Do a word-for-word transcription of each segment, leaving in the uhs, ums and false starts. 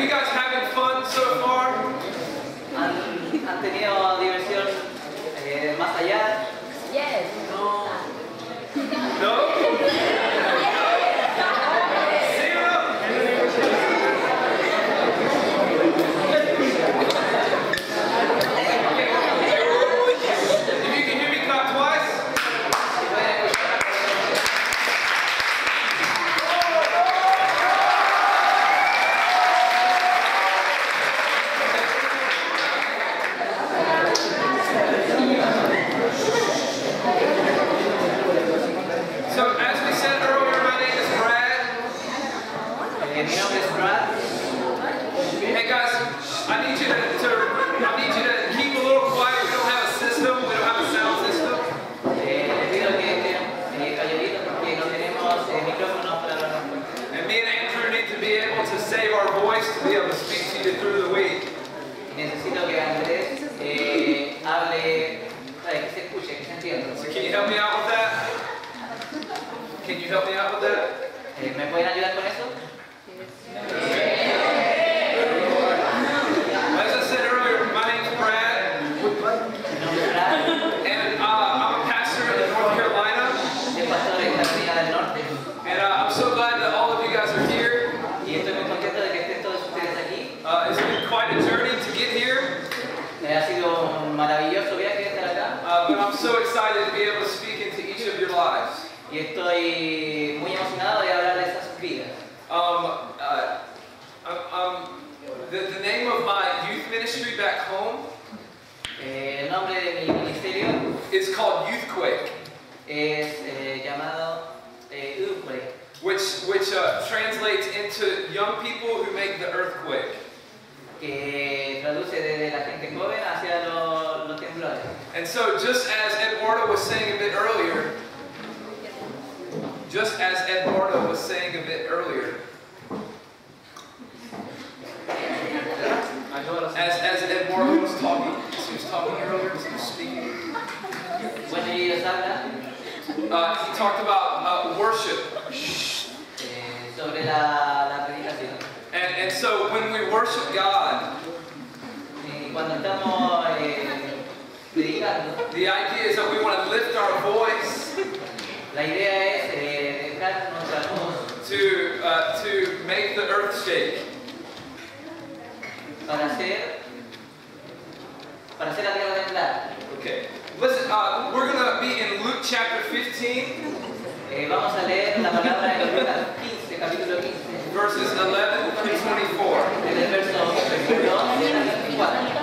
you guys having fun so far? ¿Han, han tenido diversión eh, más allá? Yes. No. No? If you can hear me clap twice. So as we said earlier, my name is Brad. Eh, mi nombre es Brad. Hey guys, I need you to, to I need you to keep a little quiet. We don't have a system. We don't have a sound system. Eh, les pido que estén eh, calladitos porque no tenemos eh, micrófonos para hablar. And me and Andrew need to be able to save our voice to be able to speak to you through the week. Necesito que Andrés eh, hable, para que se escuche, que se entienda. So can you help me out with that? Can you help me out with that? Eh, ¿Me pueden ayudar con eso? As I said earlier, my name's Brad, Mi nombre es Brad, and uh, I'm a pastor in North Carolina. soy pastor en Carolina del Norte And uh, I'm so glad that all of you guys are here. y estoy muy contento de que estén todos ustedes aquí. Uh, it's been quite a journey to get here, Eh, ha sido un maravilloso viaje estar acá uh, but I'm so excited to be able to speak into each of your lives. y estoy muy emocionado de hablar de esas vidas. Um, uh, um, um, the, the name of my youth ministry back home Eh, el nombre de mi ministerio is called Youthquake, es eh, llamado eh, Earthquake, which, which uh, translates into young people who make the earthquake. que traduce desde la gente joven hacia los, los temblores. And so just as Eduardo was saying a bit earlier, just as Eduardo was saying a bit earlier, as, as Eduardo was talking, as he was talking earlier, as he was speaking, Bueno, y ellos hablan uh, he talked about uh, worship. eh, sobre la, la predicación. And, and so when we worship God, Y cuando estamos eh, predicando, the idea is that we want to lift our voice la idea es eh, dejar nuestra voz to, uh, to make the earth shake. para hacer, para hacer la tierra temblar. Okay. Listen, uh, we're going to be in Luke chapter fifteen, Eh, vamos a leer la palabra en Lucas quince, capítulo quince, verses eleven through twenty-four. desde el verso versículo once al veinticuatro.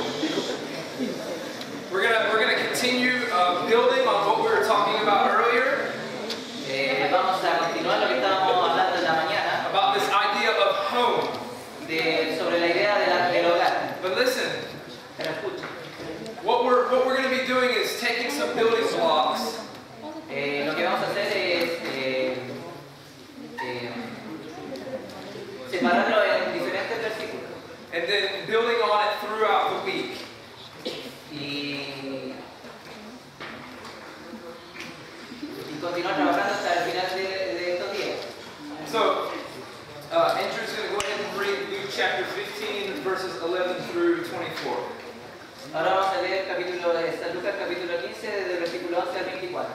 We're gonna we're gonna continue uh, building on what we were talking about earlier Eh, vamos a continuar lo que estábamos hablando en la mañana about this idea of home. de, sobre la idea de la, del hogar. But listen, Pero escuchen, what we're what we're gonna be doing is taking some building blocks eh, lo que vamos a hacer es eh, eh, separarlo en diferentes versículos and then building on it throughout the week. y, y continuar trabajando hasta el final de, de estos días. So uh, Andrew's gonna go ahead and read Luke chapter fifteen, verses eleven through twenty-four. Ahora vamos a leer capítulo de San Lucas capítulo quince desde el versículo once al veinticuatro.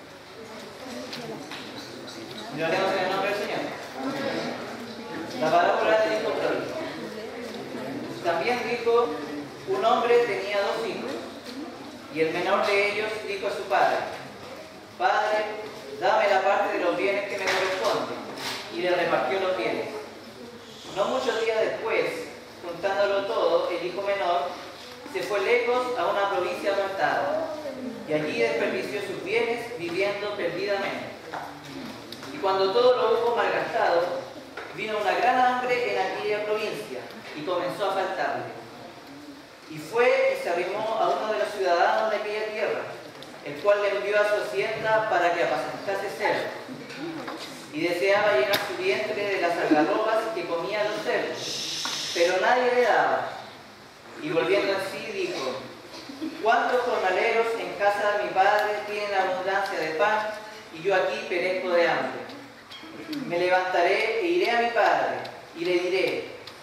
Y lo leemos en el nombre del Señor. La parábola del hijo pródigo. También dijo, un hombre tenía dos hijos, y el menor de ellos dijo a su padre, Padre, dame la parte de los bienes que me corresponde, y le repartió los bienes. No muchos días después, juntándolo todo, el hijo menor se fue lejos a una provincia apartada, y allí desperdició sus bienes viviendo perdidamente. Y cuando todo lo hubo malgastado, vino una gran hambre en aquella provincia, y comenzó a faltarle. Y fue y se arrimó a uno de los ciudadanos de aquella tierra, el cual le envió a su hacienda para que apacentase cerdos. Y deseaba llenar su vientre de las algarrobas que comían los cerdos, pero nadie le daba. Y volviendo en sí dijo, ¿cuántos jornaleros en casa de mi padre tienen abundancia de pan y yo aquí perezco de hambre? Me levantaré e iré a mi padre y le diré,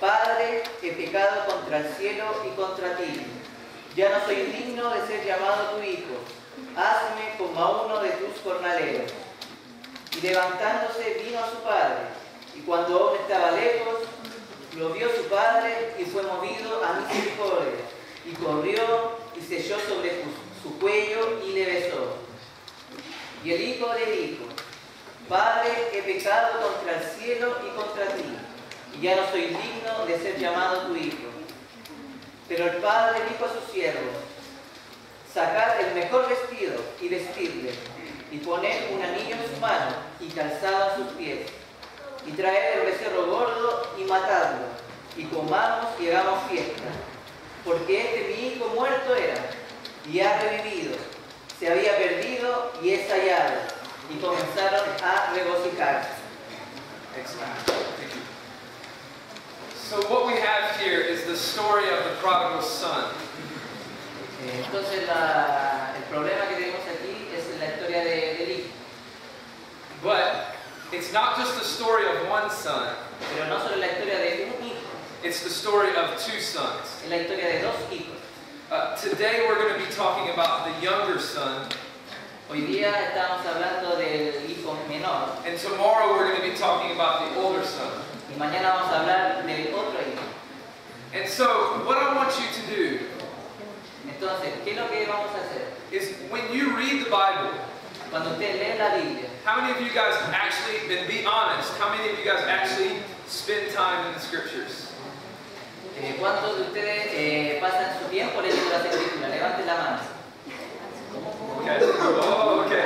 Padre, he pecado contra el cielo y contra ti. Ya no soy digno de ser llamado tu hijo. Hazme como a uno de tus jornaleros. Y levantándose vino a su padre, y cuando aún estaba lejos, lo vio su padre y fue movido a misericordia, y corrió y se echó sobre su, su cuello y le besó. Y el hijo le dijo: Padre, he pecado contra el cielo y contra ti, y ya no soy digno de ser llamado tu hijo. Pero el padre dijo a sus siervos: Sacad el mejor vestido y vestidle, y poned un anillo en su mano y calzado en sus pies, y traed el becerro gordo y matadlo, y comamos y hagamos fiesta, porque este mi hijo muerto era, y ha revivido, se había perdido y es hallado, y comenzaron a regocijarse. Thank you. So what we have here is the story of the prodigal son. Entonces la, el problema que tenemos aquí es la historia de, del hijo. But it's not just the story of one son. Pero no solo la historia de un hijo. It's the story of two sons. Es la historia de dos hijos. Uh, today we're going to be talking about the younger son. Hoy día estamos hablando del hijo menor. And tomorrow we're going to be talking about the older son. Y mañana vamos a hablar del otro hijo. And so what I want you to do Entonces, ¿qué es lo que vamos a hacer? is when you read the Bible, Cuando usted lee la Biblia, how many of you guys actually, and be honest, how many of you guys actually spend time in the scriptures? eh, ¿cuántos de ustedes eh, pasan su tiempo leyendo las escrituras? Levanten la mano. Okay. Oh, okay.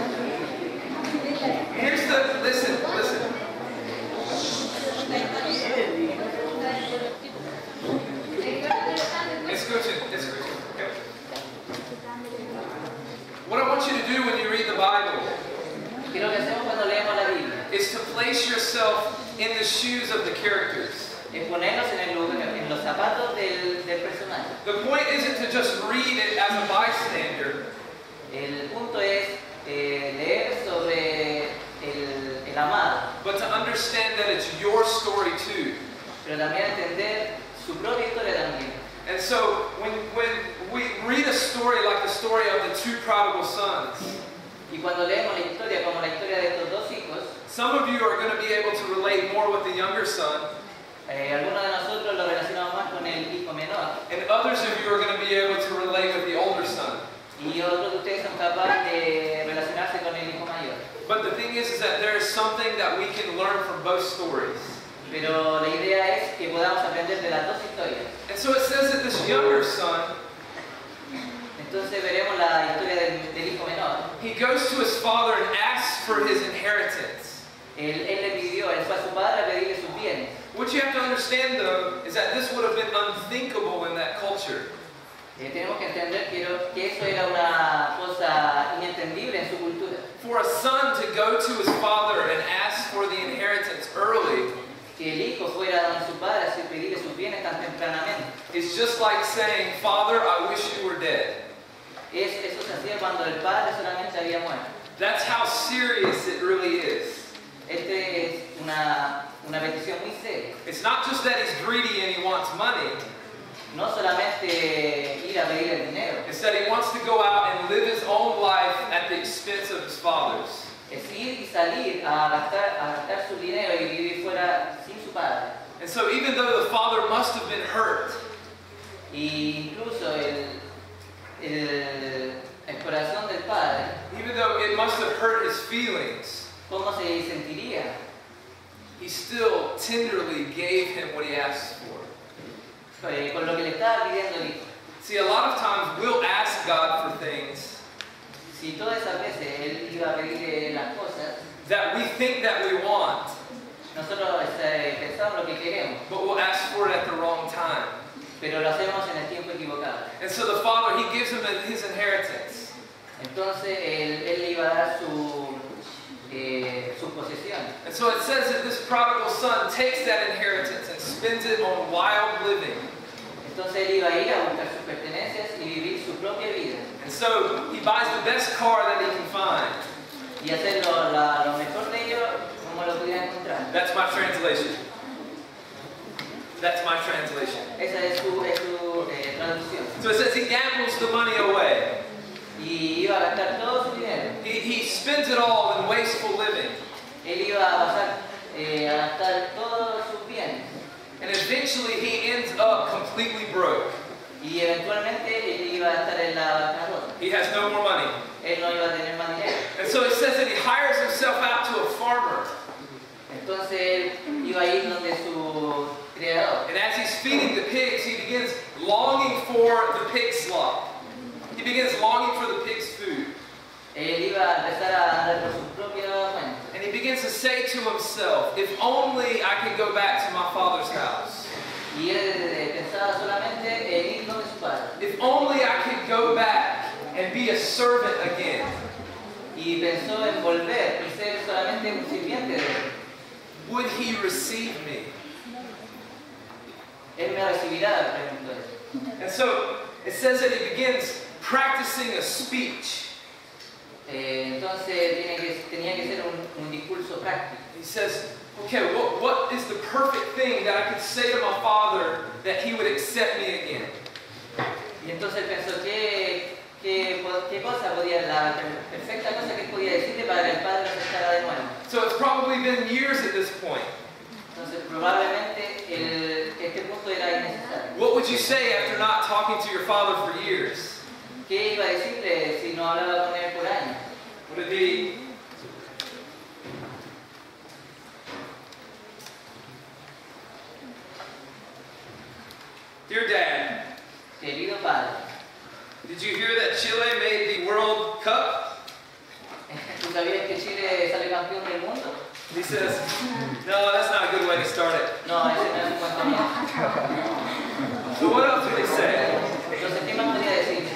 Here's the, listen, listen. Escuchen, escuchen. Okay. What I want you to do when you read the Bible ¿Qué es lo que hacemos cuando leemos la Biblia? is to place yourself in the shoes of the characters. Es ponernos en, el lugar, en los zapatos del, del personaje. The point isn't to just read it as a bystander. El punto es eh, leer sobre el, el amado, But to understand that it's your story too. pero también entender su propia historia también. And so when, when we read a story like the story of the two prodigal sons, Y cuando leemos la historia como la historia de estos dos hijos, some of you are going to be able to relate more with the younger son, eh, algunos de nosotros lo relacionamos más con el hijo menor, and others of you are going to be able to relate with the older son. y otros de ustedes son capaces de relacionarse con el hijo mayor. But the thing is, is that there is something that we can learn from both stories. Pero la idea es que podamos aprender de las dos historias. And so it says that this younger son, Entonces veremos la historia del, del hijo menor. he goes to his father and asks for his inheritance. Él, él le pidió, él fue a su padre a pedirle sus bienes. What you have to understand, though, is that this would have been unthinkable in that culture. Eh, tenemos que entender que, que eso era una cosa inentendible en su cultura. For a son to go to his father and ask for the inheritance early Que el hijo fuera donde su padre a pedirle sus bienes tan tempranamente. is just like saying, Father, I wish you were dead. Es, eso se hacía cuando el padre solamente había muerto. That's how serious it really is. Este es una, una petición muy seria. It's not just that he's greedy and he wants money. No solamente ir a pedir el dinero, It's that he wants to go out and live his own life at the expense of his father's. es ir y salir a gastar, a gastar su dinero y vivir fuera sin su padre. And so even though the father must have been hurt, Y incluso el, el, el corazón del padre, even though it must have hurt his feelings, ¿cómo se sentiría? he still tenderly gave him what he asked for. Eh, con lo que le estaba pidiendo el hijo. See, a lot of times we'll ask God for things Si todas esas veces él iba a pedirle las cosas, that we think that we want, nosotros eh, pensamos lo que queremos, but we'll ask for it at the wrong time. pero lo hacemos en el tiempo equivocado. And so the father, he gives him his inheritance. Entonces él, él le iba a dar su, eh, sus posesiones. And so it says that this prodigal son takes that inheritance and spends it on wild living. Entonces él iba a ir a buscar sus pertenencias y vivir su propia vida. And so he buys the best car that he can find. Y hacer lo, la, lo mejor de ello como lo pudiera encontrar. That's my translation. That's my translation. Esa es su, es su eh, traducción. So it says he gambles the money away. Y iba a gastar todo su dinero. He, he spends it all in wasteful living. Él iba a pasar eh, a gastar todos sus bienes. And eventually he ends up completely broke. Y eventualmente él iba a estar en la bancarrota. He has no more money. Él no iba a tener más dinero. And so it says that he hires himself out to a farmer. Entonces él iba a ir donde su criador. And as he's feeding the pigs, he begins longing for the pig slop. He begins longing for the pig's food. Él iba a empezar a andar por su propia cuenta. And he begins to say to himself, if only I could go back to my father's house. Y él pensaba solamente en ir donde su padre. If only I could go back and be a servant again. Y pensó en volver y ser solamente un sirviente de él. Would he receive me? Él me recibirá, preguntó él. And so it says that he begins practicing a speech. Eh, entonces tiene que, tenía que ser un, un discurso práctico. He says, okay, what, what is the perfect thing that I could say to my father that he would accept me again? Y entonces pensó, ¿qué, qué, qué cosa podía, la perfecta cosa que podía decirle para que el padre lo aceptara de nuevo? So it's probably been years at this point. Entonces probablemente el, este punto era innecesario. What would you say after not talking to your father for years? ¿Qué iba a decirle si no hablaba con él por años? Would it be, dear Dad, Querido padre, did you hear that Chile made the World Cup? ¿tú sabías que Chile sale campeón del mundo? He says, no, that's not a good way to start it. No, ese no es un buen comienzo. So what else would he say? Entonces, ¿qué más podría decir?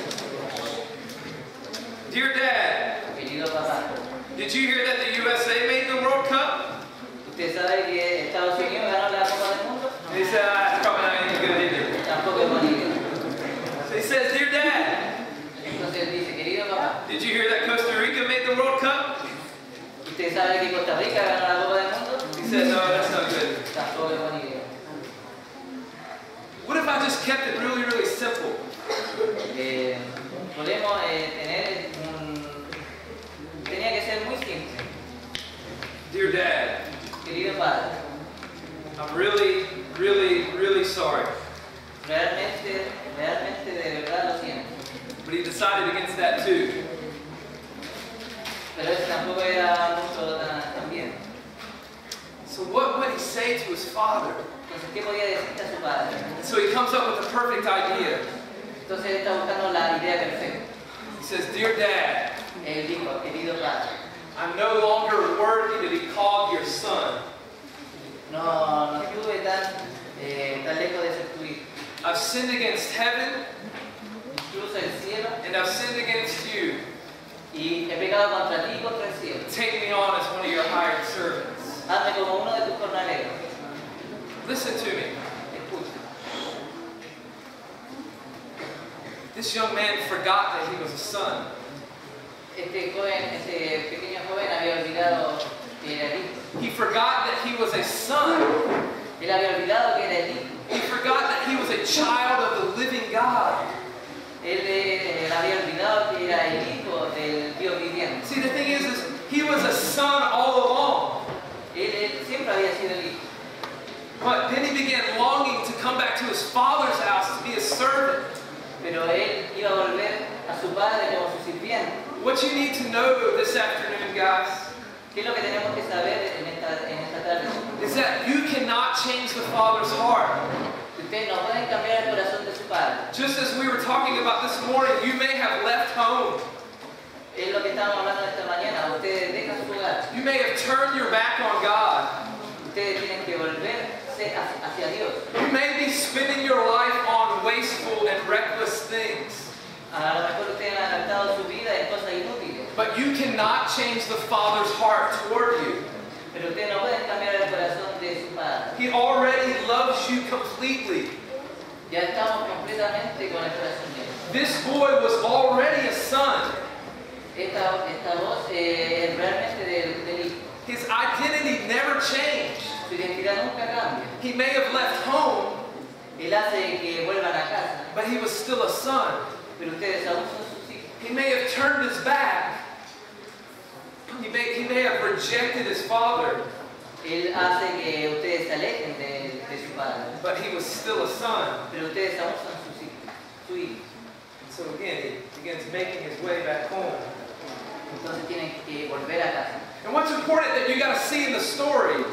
Dear Dad, Querido papá, did you hear that the U S A made the World Cup? ¿usted sabe que Estados Unidos ganó la Copa del Mundo? And he said, ah, it's probably not any good either. Tampoco es buena idea. So he says, dear Dad, Entonces él dice, querido papá, did you hear that Costa Rica made the World Cup? ¿usted sabe que Costa Rica ganó la Copa del Mundo? He said, no, that's not good. Tampoco es buena idea. What if I just kept it really, really simple? Eh, podemos eh, tener un... Tenía que ser muy simple. Dear Dad, Querido padre, I'm really, really, really sorry. realmente, realmente de verdad lo siento. But he decided against that too. Pero eso tampoco era mucho tan, tan bien. So what would he say to his father? Entonces, ¿qué podía decirle a su padre? And so he comes up with the perfect idea. Entonces él está buscando la idea perfecta. He says, dear Dad, Él dijo, querido padre, I'm no longer worthy to be called your son. no, no estuve tan, eh, tan lejos de ser tu hijo. I've sinned against heaven, Incluso el cielo, and I've sinned against you. y he pecado contra ti y contra el cielo. Take me on as one of your hired servants. Hazme como uno de tus jornaleros. Listen to me. Escucha. This young man forgot that he was a son. Este joven, este pequeño joven había olvidado que era el hijo. He forgot that he was a son. Él había olvidado que era el hijo. He forgot that he was a child of the living God. Él, eh, él había olvidado que era el hijo del Dios viviente. See, the thing is, is he was a son all along. Él, él siempre había sido el hijo. But then he began longing to come back to his father's house to be a servant. Pero él iba a volver a su padre como su sirviente. What you need to know this afternoon, guys, ¿Qué es lo que tenemos que saber en esta, en esta tarde? is that you cannot change the Father's heart. Ustedes no pueden cambiar el corazón de su padre. Just as we were talking about this morning, you may have left home. Es lo que estábamos hablando esta mañana. Ustedes dejan su hogar. You may have turned your back on God. Ustedes tienen que volverse hacia, hacia Dios. You may be spending your life on wasteful and reckless things. A lo mejor ustedes han gastado su vida en cosas inútiles. But you cannot change the Father's heart toward you. Pero ustedes no pueden cambiar el corazón de su padre. He already loves you completely. Ya estamos completamente con el corazón de él. This boy was already a son. Esta, esta voz eh, es realmente del, del hijo. His identity never changed. Su Su identidad nunca cambia. He may have left home, Él hace que vuelvan a casa, but he was still a son. pero ustedes aún son sus hijos. He may have turned his back. He may, he may have rejected his father, Él hace que ustedes se alejen de, de su padre, but he was still a son. pero ustedes aún son sus hijos, su hijo. And so again, he begins making his way back home. Entonces tienen que volver a casa. And what's important that you got to see in the story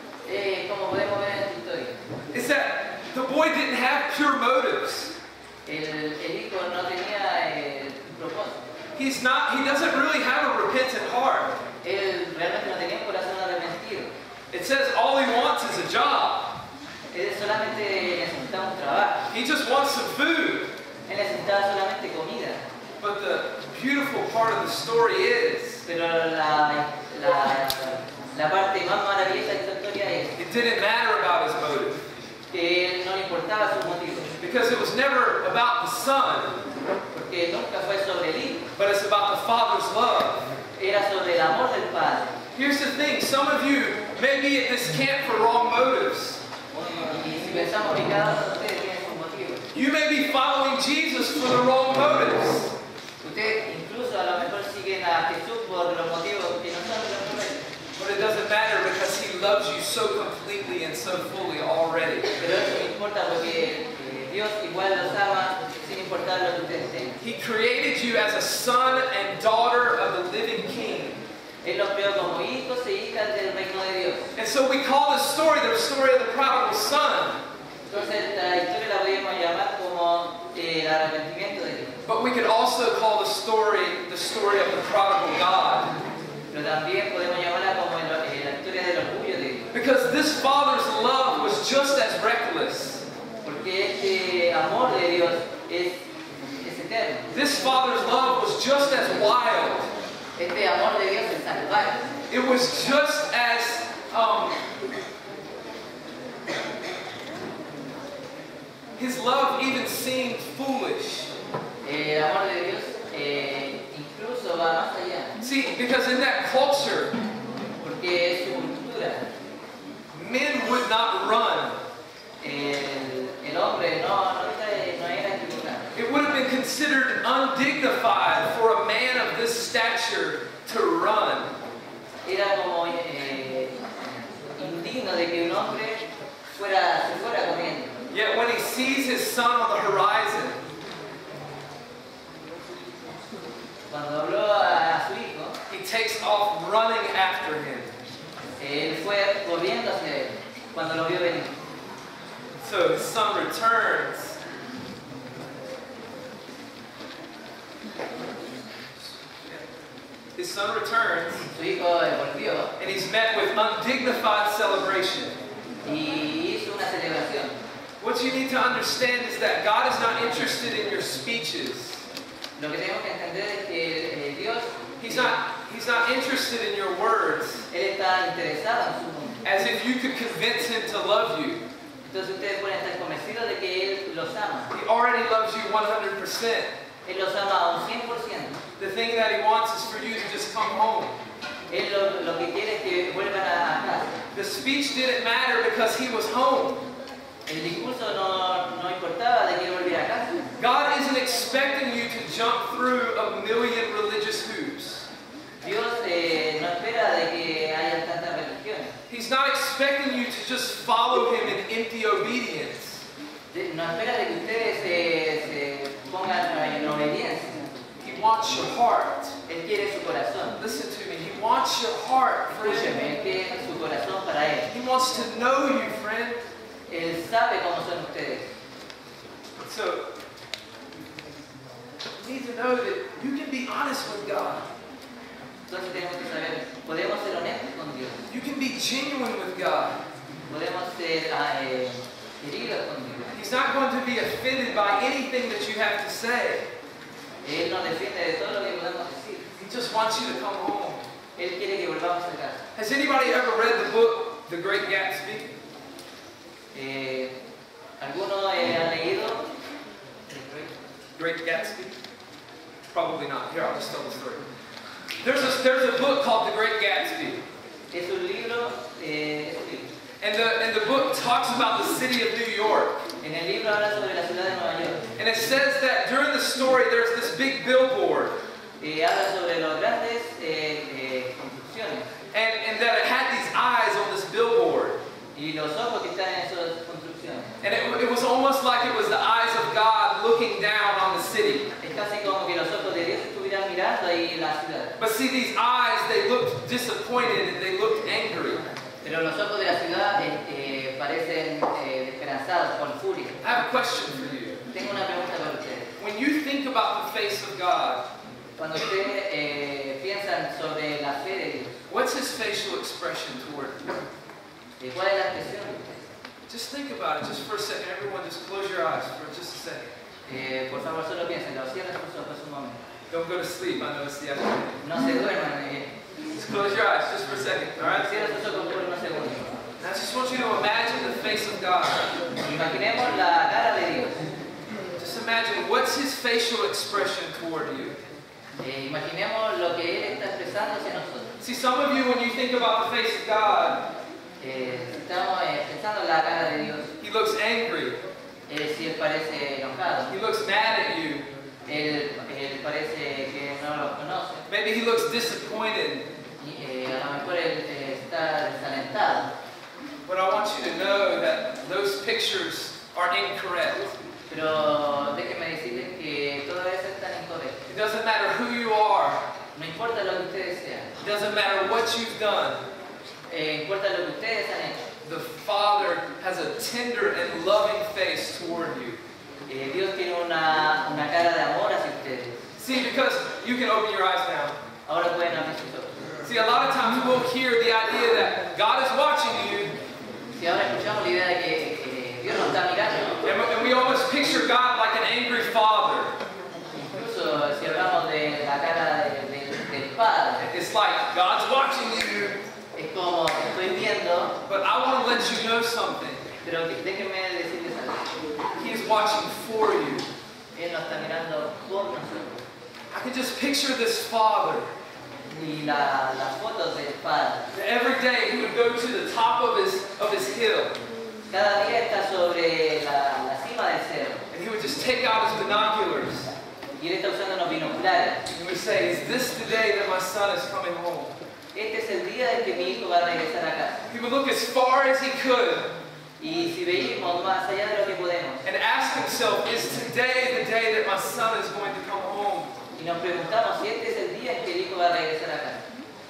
Eh, como podemos ver en esta historia, is that the boy didn't have pure motives. el, el hijo no tenía eh, propósito. He's not, he doesn't really have a repentant heart. Él realmente no tenía un corazón arrepentido. It says all he wants is a job. Él solamente necesitaba un trabajo. He just wants some food. Él necesitaba solamente comida. But the beautiful part of the story is, Pero la, la, la parte más maravillosa de esta historia es it didn't matter about his motive. que él no le importaba sus motivos. Because it was never about the son, Porque nunca fue sobre el hijo. but it's about the father's love. Era sobre el amor del padre. Here's the thing, some of you may be at this camp for wrong motives. Y si pensamos que cada uno de ustedes tiene sus motivos. You may be following Jesus for the wrong motives. Ustedes incluso a lo mejor siguen a Jesús por los motivos que no son los correctos. But it doesn't matter because he loves you so completely and so fully already. Pero eso no importa porque eh, Dios igual los ama sin importar lo que ustedes tengan. He created you as a son and daughter of the living King. Él los creó como hijos e hijas del reino de Dios. And so we call this story the story of the prodigal son. Entonces la historia la podemos llamar como eh, el arrepentimiento de Dios. But we could also call the story the story of the prodigal God. Pero también podemos llamarla como el- eh, la historia del orgullo de Dios. Because this father's love was just as reckless. Porque este amor de Dios es, es eterno. This father's love was just as wild. Este amor de Dios es salvaje. It was just as um, his love even seemed foolish. El amor de Dios eh, incluso va más allá. See, because in that culture, Porque es su cultura. men would not run. El, el hombre no, no, está- no era equivocado. It would have been considered undignified for a man of this stature to run. Era como eh, indigno de que un hombre fuera, se fuera corriendo. Yet when he sees his son on the horizon, Cuando habló a, a su hijo, he takes off running after him. él fue corriendo hacia él cuando lo vio venir. So his son returns. His son returns, Su hijo eh, volvió and he's met with undignified celebration. y hizo una celebración. What you need to understand is that God is not interested in your speeches. Lo que tenemos que entender es que eh, Dios, He's not, he's not interested in your words, Él está interesado en su mundo. as if you could convince him to love you. Entonces ustedes pueden estar convencidos de que Él los ama. He already loves you one hundred percent. Él los ama a un cien por ciento. The thing that he wants is for you to just come home. Él lo, lo que quiere es que vuelvan a, a casa. The speech didn't matter because he was home. El discurso no, no importaba de que él volviera a casa. God isn't expecting you to jump through a million religious hoops. Dios eh, no espera de que haya tantas religiones. He's not expecting you to just follow him in empty obedience. De- No espera de que ustedes se, se pongan en obediencia. He wants your heart. Él quiere su corazón. Listen to me. He wants your heart, friend. Escúcheme, Él quiere su corazón para Él. He wants to know you, friend. Él sabe cómo son ustedes. So, you need to know that you can be honest with God. Entonces tenemos que saber, podemos ser honestos con Dios. You can be genuine with God. Podemos ser ah, eh, queridos con Dios. He's not going to be offended by anything that you have to say. Él nos defiende de todo lo que podemos decir. He just wants you to come home. Él quiere que volvamos a casa. Has anybody ever read the book, The Great Gatsby? Eh, ¿Alguno eh, ha leído? Great Gatsby? Probably not. Here, I'll just tell the story. There's a, there's a book called The Great Gatsby. Es un libro, eh, es un libro. And the, and the book talks about the city of New York. En el libro habla sobre la ciudad de Nueva York. And it says that during the story there's this big billboard. Y habla sobre los grandes eh, eh, construcciones. And, and that it had these eyes on this billboard. Y los ojos que están en esas construcciones. And it, it was almost like it was the eyes of God looking down on the city. Es casi como que los ojos de Dios estuvieran mirando ahí la ciudad. But see, these eyes, they looked disappointed and they looked angry. Pero los ojos de la ciudad eh, eh, parecen eh, desesperanzados, con furia. I have a question for you. Tengo una pregunta para ustedes. When you think about the face of God, Cuando ustedes eh, piensan sobre la fe de Dios, what's His facial expression toward you? eh, ¿cuál es la expresión de ustedes? Just think about it, just for a second. Everyone, just close your eyes for just a second. Eh, por favor, solo piensen, cierren sus ojos un momento. Don't go to sleep. I know it's the afternoon. No se duerman. Eh. Just close your eyes, just for a second. All right? Cierren sus ojos por unos segundos. I just want you to imagine the face of God. Imaginemos la cara de Dios. Just imagine what's His facial expression toward you. Eh, imaginemos lo que Él está expresando hacia nosotros. See, some of you, when you think about the face of God, Eh, estamos eh, pensando en la cara de Dios. He looks angry. Eh, si Él parece enojado. He looks mad at you. Él, él parece que no lo conoce. Maybe He looks disappointed. Y, eh, a lo mejor Él eh, está desalentado. But I want you to know that those pictures are incorrect. Pero déjenme decirles que todas esas están incorrectas. It doesn't matter who you are. No importa lo que ustedes sean. It doesn't matter what you've done. Eh, importa lo que ustedes han hecho. The Father has a tender and loving face toward you. Eh, Dios tiene una, una cara de amor hacia ustedes. See, because you can open your eyes now. Ahora pueden abrir sus ojos. See, a lot of times we'll hear the idea that God is watching you, Si ahora escuchamos la idea de que eh, Dios nos está mirando, and we- and we almost picture God like an angry father. incluso si hablamos de la cara de- de- del Padre, It's like God's watching you, es como que estoy viendo, but I want to let you know something. pero que- déjenme decirles algo. He is watching for you. Él nos está mirando por nosotros. I can just picture this father. Y la- las fotos del Padre. Every day he would go to the top of his of his hill, Cada día está sobre la, la cima del cerro. and he would just take out his binoculars Y él está usando unos binoculares. and he would say, "Is this the day that my son is coming home?" Este es el día en que mi hijo va a regresar a casa. He would look as far as he could Y si veíamos más allá de lo que podemos, and ask himself, "Is today the day that my son is going to come home?" y nos preguntamos si este es el día en que el hijo va a regresar a casa.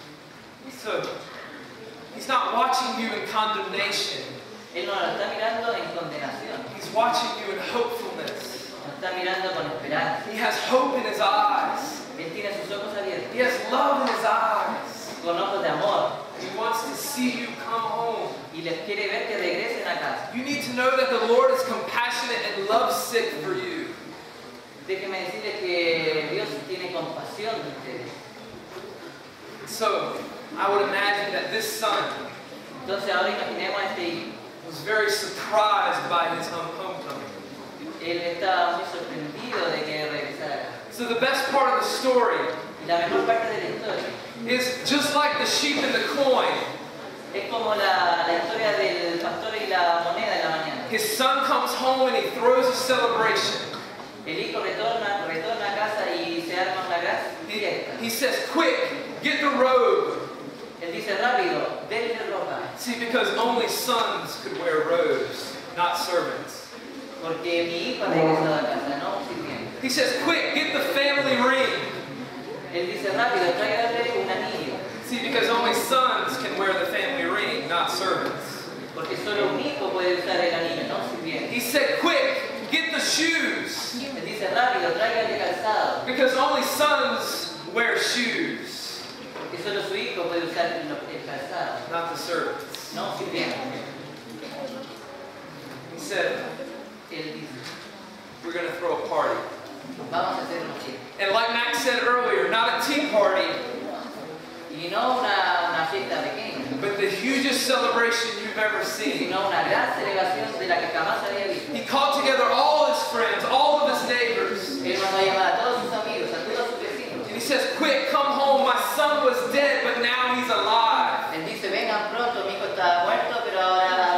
So he's not watching you in condemnation. Él no nos está mirando en condenación, He's watching you in hopefulness. nos está mirando con esperanza. He has hope in his eyes. Él tiene sus ojos abiertos, He has love in his eyes. con ojos de amor, He wants to see you come home. y les quiere ver que regresen a casa. You need to know that the Lord is compassionate and lovesick for you. Déjenme decirles que Dios tiene compasión de ustedes. So, I would imagine that this son Entonces ahora imaginemos a este hijo. was very surprised by his home homecoming. Él estaba muy sorprendido de que regresara a casa. So the best part of the story Y la mejor parte de la historia is just like the sheep and the coin. es como la, la historia del pastor y la moneda de la mañana. His son comes home and he throws a celebration. El hijo retorna, retorna a casa y se arma una gran He, fiesta. he says, "Quick, get the robe." Él dice rápido, denle ropa, See, because only sons could wear robes, not servants. porque mi hijo ha regresado a casa, no un sirviente. He says, "Quick, get the family ring." Él dice rápido, tráigale un anillo, See, because only sons can wear the family ring, not servants. porque solo un hijo puede usar el anillo, no un sirviente. He said, "Quick, get the shoes." Él dice rápido, tráigale calzado, Because only sons wear shoes, porque solo su hijo puede usar el, el calzado, not the servants. no un sirviente. He said, Él dice, "We're going to throw a party." vamos a hacer una fiesta. And like Max said earlier, not a tea party, Y no una, una fiesta pequeña, but the hugest celebration you've ever seen. sino una gran celebración de la que jamás había visto. He called together all his friends, all of his neighbors. Él mandó a llamar a todos sus amigos, a todos sus vecinos. And he says, "Quick, come home. My son was dead, but now he's alive." Él dice, vengan pronto, mi hijo estaba muerto, pero ahora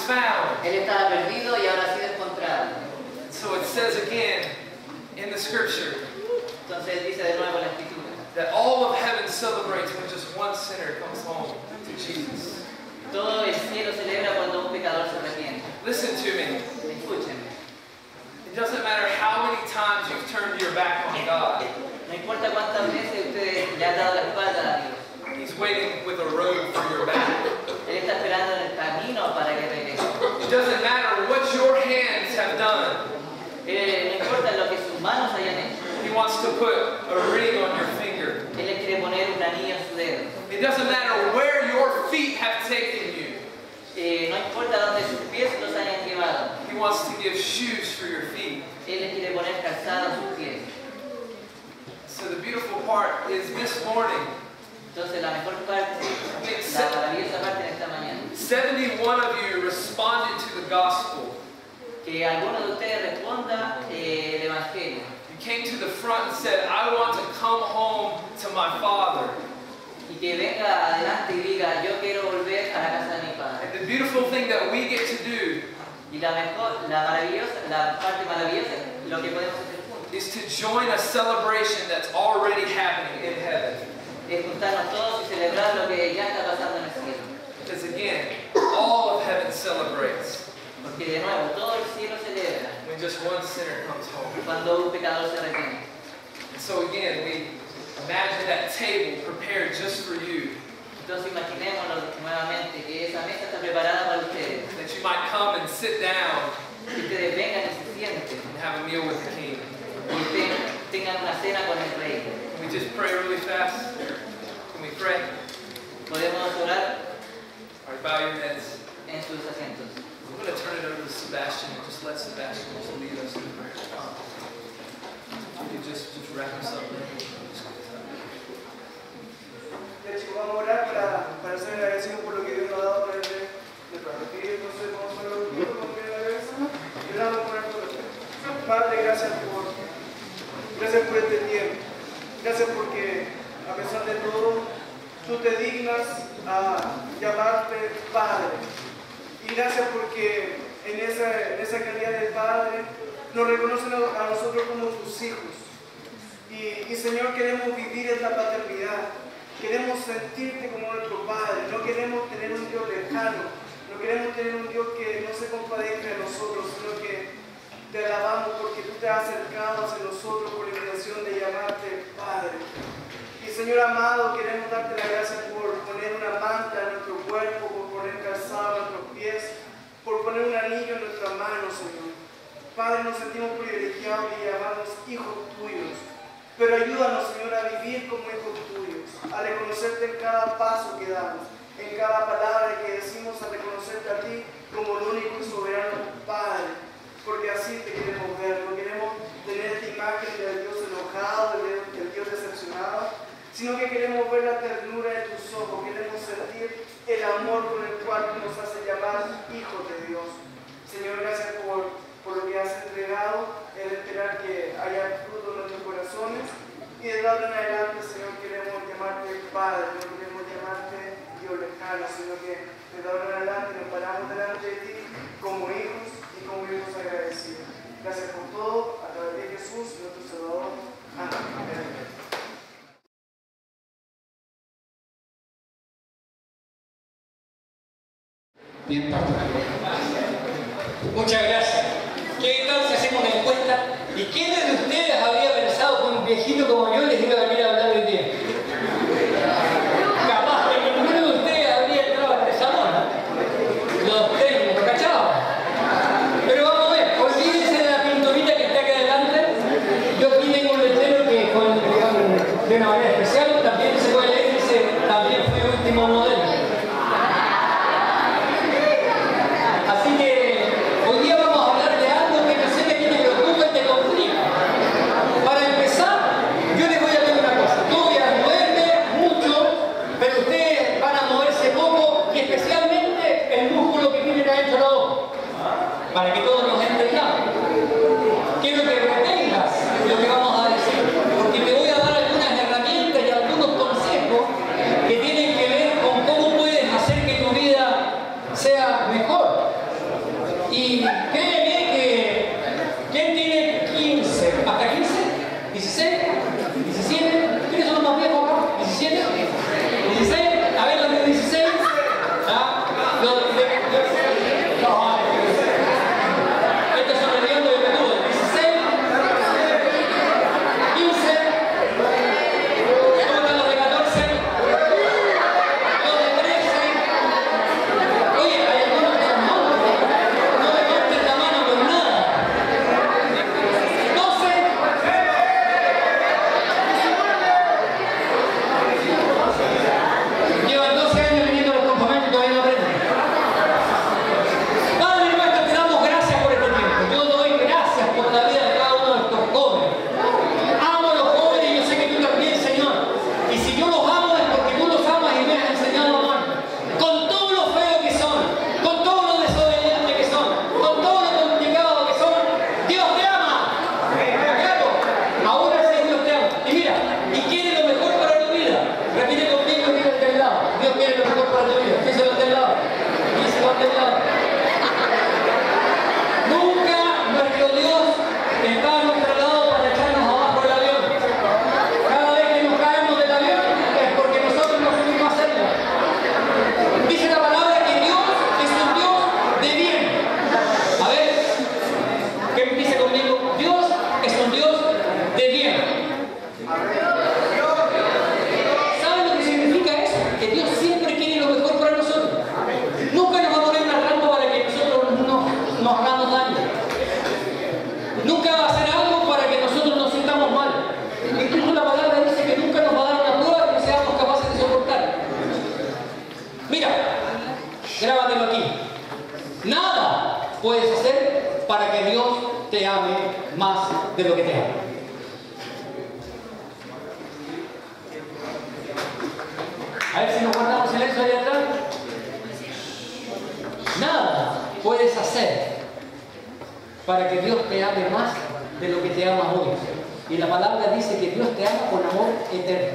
found. Él estaba perdido y ahora ha sido encontrado. So it says again in the scripture Entonces dice de nuevo la escritura that all of heaven celebrates when just one sinner comes home to Jesus. todo el cielo celebra cuando un pecador se arrepiente. Listen to me. Escúchenme. It doesn't matter how many times you've turned your back on God. No importa cuántas veces ustedes le han dado la espalda a Dios. He's waiting with a road for your back. Él está esperando en el camino para que regrese. It doesn't matter what your hands have done. Eh, no importa lo que sus manos hayan hecho. He wants to put a ring on your finger. Él le quiere poner un anillo en su dedo. It doesn't matter where your feet have taken you. Eh, no importa dónde sus pies los hayan llevado. He wants to give shoes for your feet. Él le quiere poner calzado a sus pies. So the beautiful part is this morning, Entonces la mejor parte, la maravillosa parte de esta mañana, seventy-one of you responded to the gospel. que alguno de ustedes responda eh, el Evangelio. You came to the front and said, I want to come home to my Father. Y que venga adelante y diga, yo quiero volver a la casa de mi padre. And the beautiful thing that we get to do Y la mejor, la maravillosa, la parte maravillosa, lo que podemos hacer juntos, is to join a celebration that's already happening in heaven. es juntarnos todos y celebrar lo que ya está pasando en el cielo. Because again, all of heaven celebrates Porque de nuevo, todo el cielo celebra when just one sinner comes home. cuando un pecador se arrepiente. And so again, we imagine that table prepared just for you, Entonces imaginémonos nuevamente que esa mesa está preparada para ustedes. that you might come and sit down Que ustedes vengan y se sienten and have a meal with the King. y ustedes tengan una cena con el rey. Can we just pray really fast? Can we pray? Podemos orar All right, bow your heads. en sus asientos. I'm going to turn it over to Sebastian and just let Sebastian just lead us in prayer. You can just, just wrap us up. De hecho, vamos a orar para, para ser agradecidos por lo que Dios nos ha dado para el de Padre. Entonces vamos a hablar un poquito con la cabeza y oramos por el corazón. Padre, gracias por, gracias por este tiempo. Gracias porque a pesar de todo, tú te dignas a llamarte Padre. Y gracias porque en esa, en esa calidad de Padre nos reconocen a nosotros como tus hijos. Y, y Señor, queremos vivir esta paternidad. Queremos sentirte como nuestro Padre. No queremos tener un Dios lejano. No queremos tener un Dios que no se compadezca de nosotros, sino que te alabamos porque tú te has acercado hacia nosotros con la invitación de llamarte Padre. Y Señor amado, queremos darte las gracias por poner una manta en nuestro cuerpo, por poner calzado en nuestros pies, por poner un anillo en nuestras manos, Señor. Padre, nos sentimos privilegiados de llamarnos hijos tuyos. Pero ayúdanos, Señor, a vivir como hijos tuyos, a reconocerte en cada paso que damos, en cada palabra que decimos, a reconocerte a ti como el único y soberano Padre, porque así te queremos ver. No queremos tener esta imagen del Dios enojado, del, del Dios decepcionado, sino que queremos ver la ternura de tus ojos, queremos sentir el amor con el cual nos hace llamar hijos de Dios. Señor, gracias por, por lo que has entregado, el esperar que haya fruto en nuestros corazones, y de ahora en adelante, Señor, queremos llamarte Padre, no queremos llamarte Dios lejano, sino que de ahora en adelante nos paramos delante de ti como hijos y como hijos agradecidos. Gracias por todo, a través de Jesús, nuestro Salvador. Amén. Bien, pastor. Muchas gracias. ¿Qué tal si hacemos una encuesta? ¿Y quiénes de ustedes habría pensado que un viejito como yo les iba a venir a hablar hoy día? Capaz que ninguno de ustedes habría entrado a este salón, ¿no? Los técnicos, ¿cachados? Pero vamos a ver, olvídense de la pinturita que está acá adelante. Yo aquí tengo un letrero que con, con, de una manera especial también se puede leer, dice, también fui último modelo. Así que hoy día vamos a hablar de algo que yo sé que tiene preocupa y te complica. Para empezar, yo les voy a decir una cosa. Yo voy a moverme mucho, pero ustedes van a moverse poco y especialmente el músculo que tienen adentro de los ojos. Para que todos nos entendamos. Quiero que retengas lo que vamos a decir, porque te voy a dar algunas herramientas y algunos consejos que tienen que ver con cómo puedes hacer que tu vida sea mejor. Y créeme que, ¿quién tiene quince? ¿Hasta quince? ¿dieciséis? ¿diecisiete? ¿Quiénes son los más viejos acá? ¿diecisiete? ¿dieciséis? A ver, los de dieciséis. ¿Ah? Los de... de no, estos son el diablo de menudo. dieciséis. quince. ¿Cómo están los de catorce? Los de trece. Oye, hay algunos que son malos. No levanten la mano con nada. doce. Llevan doce años viniendo a los campamentos y todavía no aprenden. Padre nuestro, te damos gracias por este tiempo. Yo doy gracias por la vida de cada uno de estos jóvenes. Amo a los jóvenes y yo sé que tú también, Señor. Y si yo los amo es porque tú los amas y me has enseñado a amar. Con todo lo feo que son, con todo lo desobediente que son, con todo lo complicado que son, Dios te ama. Claro, ahora sí Dios te ama. Y mira, y quiere lo mejor para tu vida. Repite conmigo y dígate al lado. Dios quiere lo mejor para tu vida. Díselo al lado. Díselo al lado. Nunca nuestro Dios está a nuestro lado para echarnos abajo del avión. Cada vez que nos caemos del avión es porque nosotros no supimos hacerlo. Dice la palabra que Dios es un Dios de bien. A ver, ¿qué dice conmigo? Dios es un Dios de bien. ¿Saben lo que significa eso? Que Dios siempre quiere lo mejor para nosotros. Nunca nos va a poner una trampa para que nosotros no nos hagamos daño. Nunca va a hacer algo para que nosotros nos sintamos mal. Incluso la palabra dice que nunca nos va a dar una prueba que no seamos capaces de soportar. Mira, grábatelo aquí. Nada puedes hacer para que Dios te ame más de lo que te ama. A ver si nos guardamos silencio ahí atrás. Nada puedes hacer para que Dios te ame más de lo que te ama hoy. Y la palabra dice que Dios te ama con amor eterno.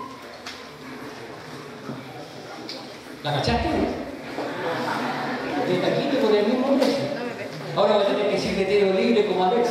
¿La cachaste? Desde aquí te pone el mismo precio. Ahora vas a tener que decir que tiro libre como Alexa.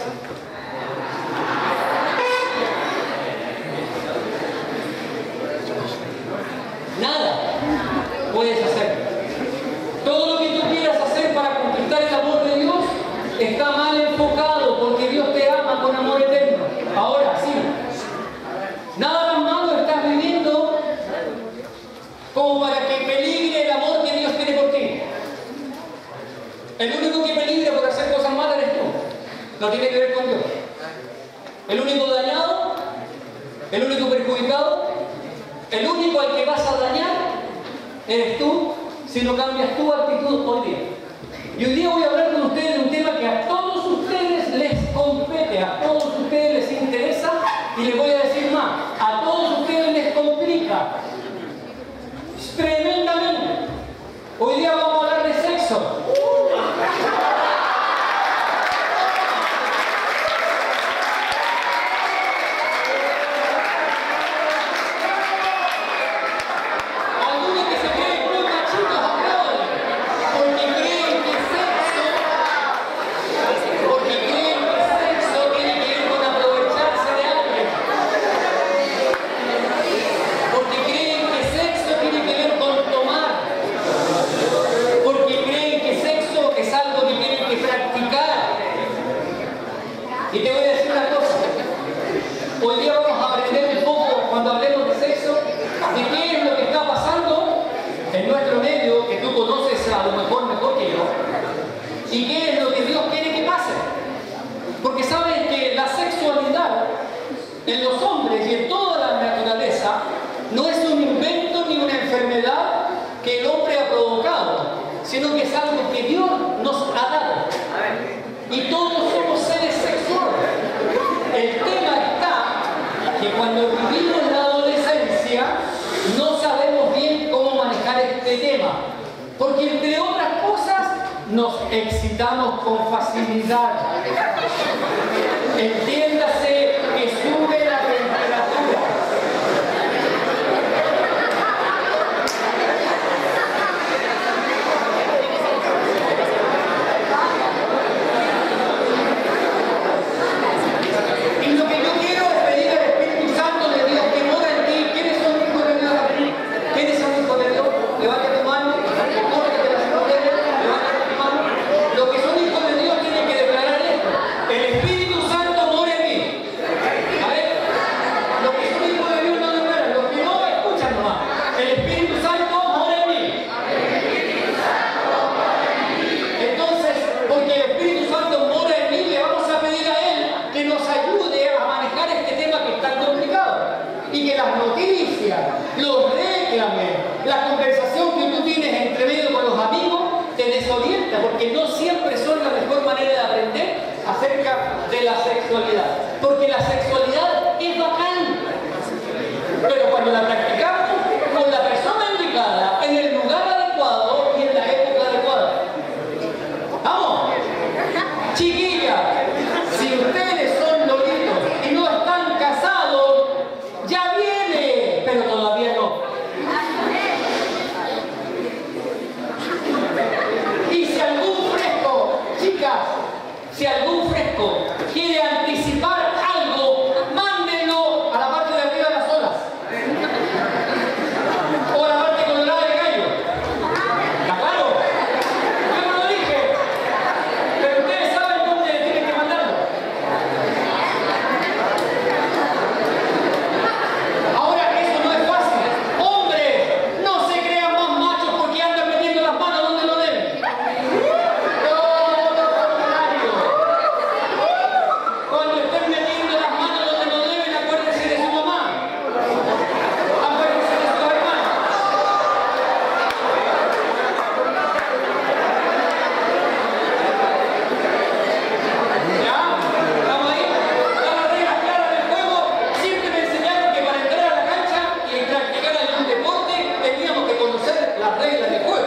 Nada puedes hacer. Todo lo que tú quieras hacer para conquistar el amor de Dios está mal enfocado porque Dios te ama con amor eterno. Ahora sí. Nada tan malo estás viviendo como para que peligre el amor que Dios tiene por ti. El único que peligra por hacer cosas malas eres tú. No tiene que ver con Dios. El único dañado, el único perjudicado, el único al que vas a dañar eres tú si no cambias tu actitud hoy día. Y hoy día voy a hablar con ustedes de un tema que a todos ustedes les compete, a todos ustedes les interesa y les voy a decir más, a todos ustedes les complica tremendamente. Hoy día vamos a hablar de sexo. Algunos que se creen muy machitos aplauden, porque creen que sexo, porque creen que sexo tiene que ver con aprovecharse de alguien, porque creen que sexo tiene que ver con tomar, porque creen que sexo es algo que tienen que practicar. Y te voy a decir una cosa, hoy día vamos a aprender un poco, cuando hablemos de sexo, de qué es lo que está pasando en nuestro medio, que tú conoces a lo mejor mejor que yo, y qué es lo que Dios quiere que pase. Porque sabes que la sexualidad en los hombres y en toda la naturaleza no es un invento ni una enfermedad que el hombre ha provocado, sino que es algo que Dios nos ha dado. Y todos somos seres sexuales. El tema está que cuando vivimos la adolescencia no sabemos bien cómo manejar este tema. Porque entre otras cosas nos excitamos con facilidad. Entiéndase que sube la temperatura. Chiquillas, si ustedes son lolitos y no están casados, ya viene, pero todavía no. Y si algún fresco, chicas, si algún fresco quiere anticipar algo, mándenlo a la parte de arriba de las olas. O a la parte colorada del gallo. ¿Está claro? Yo no lo dije. Pero ustedes saben dónde tienen que mandarlo. Ahora, eso no es fácil. Hombres, no se crean más machos porque andan metiendo las manos donde no deben. Todo lo contrario. Cuando estén metiendo las manos donde no deben, acuérdense de su mamá. Acuérdense de sus hermanos. ¿Ya? ¿Estamos ahí? ¿Están las reglas claras del juego? Siempre me enseñaron que para entrar a la cancha y practicar algún deporte teníamos que conocer las reglas del juego.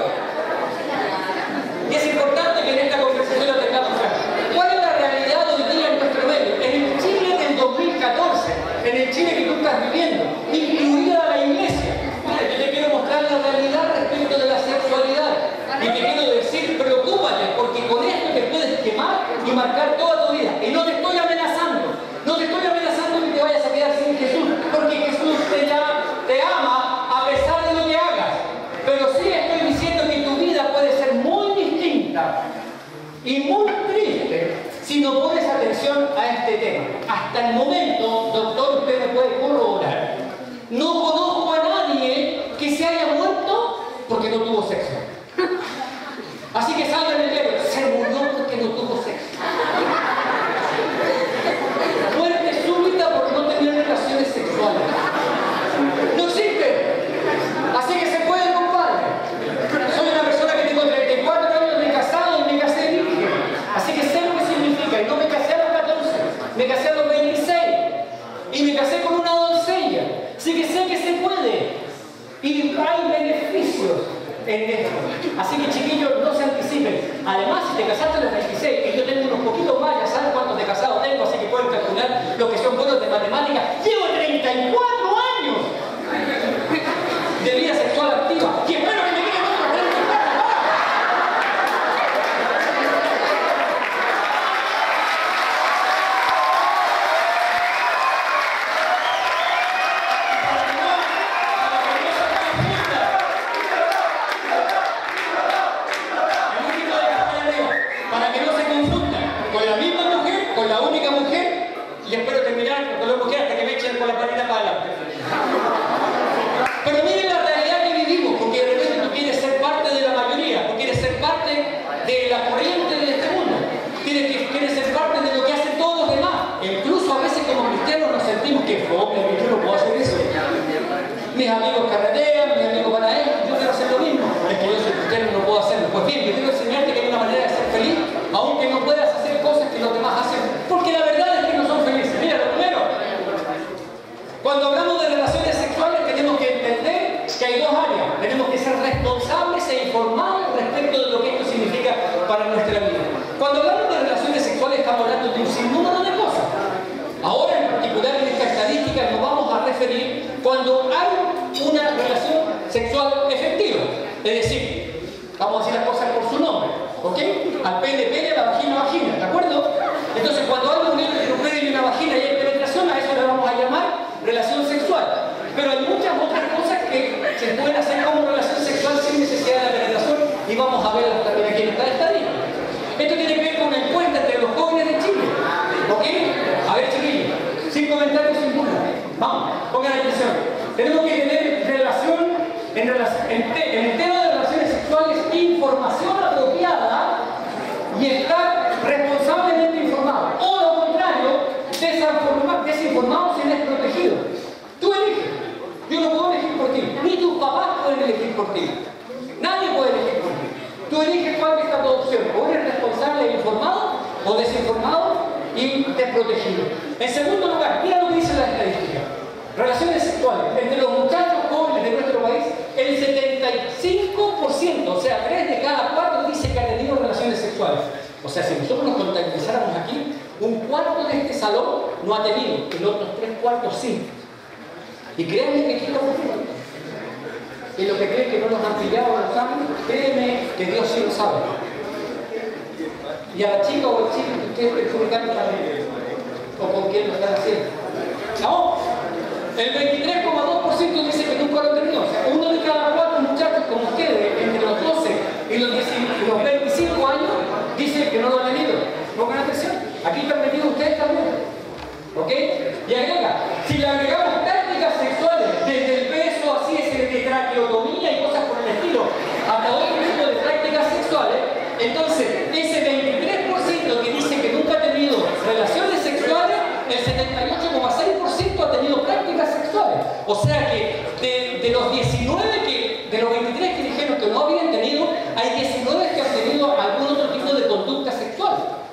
Y es importante que en esta conversación la tengamos clara. ¿Cuál es la realidad hoy día en nuestro medio? En el Chile del dos mil catorce, en el Chile que tú estás viviendo, incluida la iglesia. Mira, yo te quiero mostrar la realidad respecto de la sexualidad. Y te quiero decir, preocúpate, porque con esto te puedes quemar y marcar toda tu vida. Y no te estoy amenazando, no te estoy amenazando que te vayas a quedar sin Jesús, porque Jesús te, ya, te ama a pesar de lo que hagas. Pero sí estoy diciendo que tu vida puede ser muy distinta y muy triste si no pones atención a este tema. Hasta el momento, doctor, usted me puede corroborar, no conozco a nadie que se haya muerto porque no tuvo sexo. Así que salga en el diario, se murió porque no tuvo sexo. Muerte súbita por no tener relaciones sexuales. No existe. Así que se puede, compadre. Soy una persona que tengo treinta y cuatro años de casado y me casé virgen. Así que sé lo que significa. Y no me casé a los catorce, me casé a los veintiséis. Y me casé con una doncella. Así que sé que se puede. Y hay beneficios en esto. Así que, chiquillos, no se anticipen. Además, si te casaste a los veintiséis, y yo tengo unos poquitos más, ya saben cuántos de casado tengo, así que pueden calcular lo que son buenos de matemáticas. Llevo treinta y cuatro años de vida sexual activa. Y espero que me queden otros treinta y cuatro más. Para que no se confundan con la misma mujer, con la única mujer, y espero terminar con la mujer hasta que me echen con la patita para adelante. Pero miren la realidad que vivimos, porque de repente tú quieres ser parte de la mayoría, tú quieres ser parte de la corriente de este mundo, quieres, quieres ser parte de lo que hacen todos los demás. E incluso a veces como cristianos nos sentimos que fome, que yo no puedo hacer eso. Mis amigos carretean, mis amigos van a él, yo quiero hacer lo mismo. Es que yo soy cristiano y no puedo hacerlo. Pues bien, yo quiero enseñarte que hay una manera de ser feliz, aunque no puedas hacer cosas que los demás hacen, porque la verdad es que no son felices. Mira, lo primero, cuando hablamos de relaciones sexuales tenemos que entender que hay dos áreas. Tenemos que ser responsables e informados respecto de lo que esto significa para nuestra vida. Cuando hablamos de relaciones sexuales estamos hablando de un sinnúmero de cosas. Ahora en particular en esta estadística nos vamos a referir cuando hay una relación sexual efectiva. Es decir, vamos a decir las cosas por su nombre, ¿ok? Al pene pene, a la vagina vagina, ¿de acuerdo? Entonces cuando hay un pene y una vagina y hay penetración, a eso le vamos a llamar relación sexual. Pero hay muchas otras cosas que se pueden hacer como relación sexual sin necesidad de la penetración y vamos a verlas también aquí en esta estadística. Esto tiene que ver con la encuesta entre los jóvenes de Chile, ¿ok? A ver, chiquillos, sin comentarios, sin duda. Vamos, pongan atención. Tenemos que tener relación, en, relación, en, te, en el tema de relaciones sexuales, información apropiada y estar responsablemente informado. O lo contrario, desinformados y desprotegidos. Tú eliges. Yo no puedo elegir por ti. Ni tus papás pueden elegir por ti. Nadie puede elegir por ti. Tú eliges cuál es tu opción. O eres responsable e informado, o desinformado y desprotegido. En segundo lugar, mira lo que dice la estadística. Relaciones sexuales. Entre los muchachos jóvenes de nuestro país, el setenta y cinco por ciento, o sea, tres de cada cuatro dice que han tenido relaciones sexuales. O sea, si nosotros nos contabilizáramos aquí, un cuarto de este salón no ha tenido, el otros tres cuartos sí. Y créanme que aquí estamos y lo que creen que no nos han pillado los cambios, créeme que Dios sí lo sabe. Y a la chica o al chico que ustedes perjudican también, o con quién lo están haciendo. No, el veintitrés coma dos por ciento dice que nunca lo han tenido. O sea, uno de cada cuatro muchachos como ustedes, entre los doce y los, y los veinticinco años, dice que no lo han tenido. Pongan atención, aquí están metidos ustedes también. ¿Ok? Y agrega, si le agregamos prácticas sexuales, desde el beso, así es, de traqueotomía y cosas por el estilo, hasta otro tipo de prácticas sexuales, entonces ese veintitrés por ciento que dice que nunca ha tenido relaciones sexuales, el setenta y ocho coma seis por ciento ha tenido prácticas sexuales. O sea que de, de los diecinueve que, de los veintitrés que dijeron que no habían tenido, hay diecinueve que han tenido algún otro tipo de conducta sexual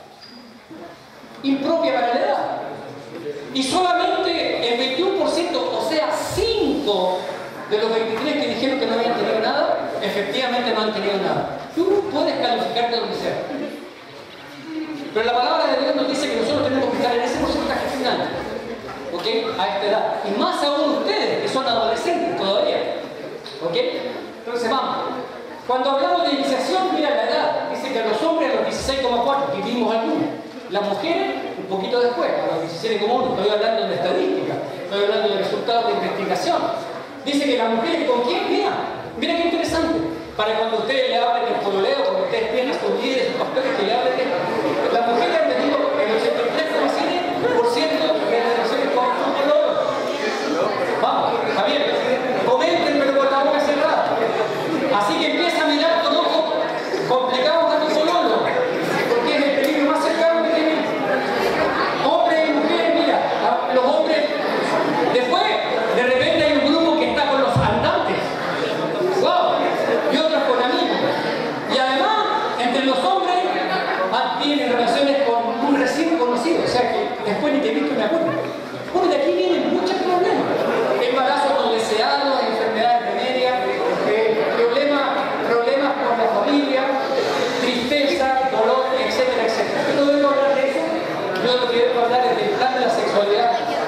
impropia para la edad. Y solamente el veintiuno por ciento, o sea, cinco de los veintitrés que dijeron que no habían tenido nada, efectivamente no han tenido nada. Tú puedes calificarte donde sea. Pero la palabra de Dios nos dice que nosotros tenemos que estar en ese porcentaje final, ¿ok? A esta edad. Y más aún ustedes, que son adolescentes todavía, ¿ok? Entonces vamos. Cuando hablamos de iniciación, mira la edad. Dice que a los hombres a los dieciséis coma cuatro, que vimos algunos. Las mujeres, un poquito después, a los diecisiete coma uno. Estoy hablando de estadística, estoy hablando de resultados de investigación. Dice que las mujeres, ¿con quién? Mira, mira qué interesante. Para cuando ustedes le hablen del pololeo, cuando ustedes tienen a sus líderes, sus pastores que le hablen de... Las mujeres han tenido el ochenta y tres coma siete por ciento de relaciones con su pololo. Vamos, Javier, comenten pero con la boca cerrada. Así que empieza a mirar con ojos complicados a tu pololo, porque es el peligro más cercano que tienen. Hombres y mujeres, mira, los hombres. Después, de repente hay un grupo que está con los andantes. ¡Wow! Y otros con amigos. Y además, entre los hombres, tienen relaciones con un recién conocido, o sea que después ni te he visto ni acuerdo. Bueno, de aquí vienen muchos problemas. Embarazos no deseados, enfermedades venéreas, eh, problemas, problemas con la familia, tristeza, dolor, etcétera, etcétera. Yo no vengo a hablar de eso, yo lo que vengo a hablar es del plan de la sexualidad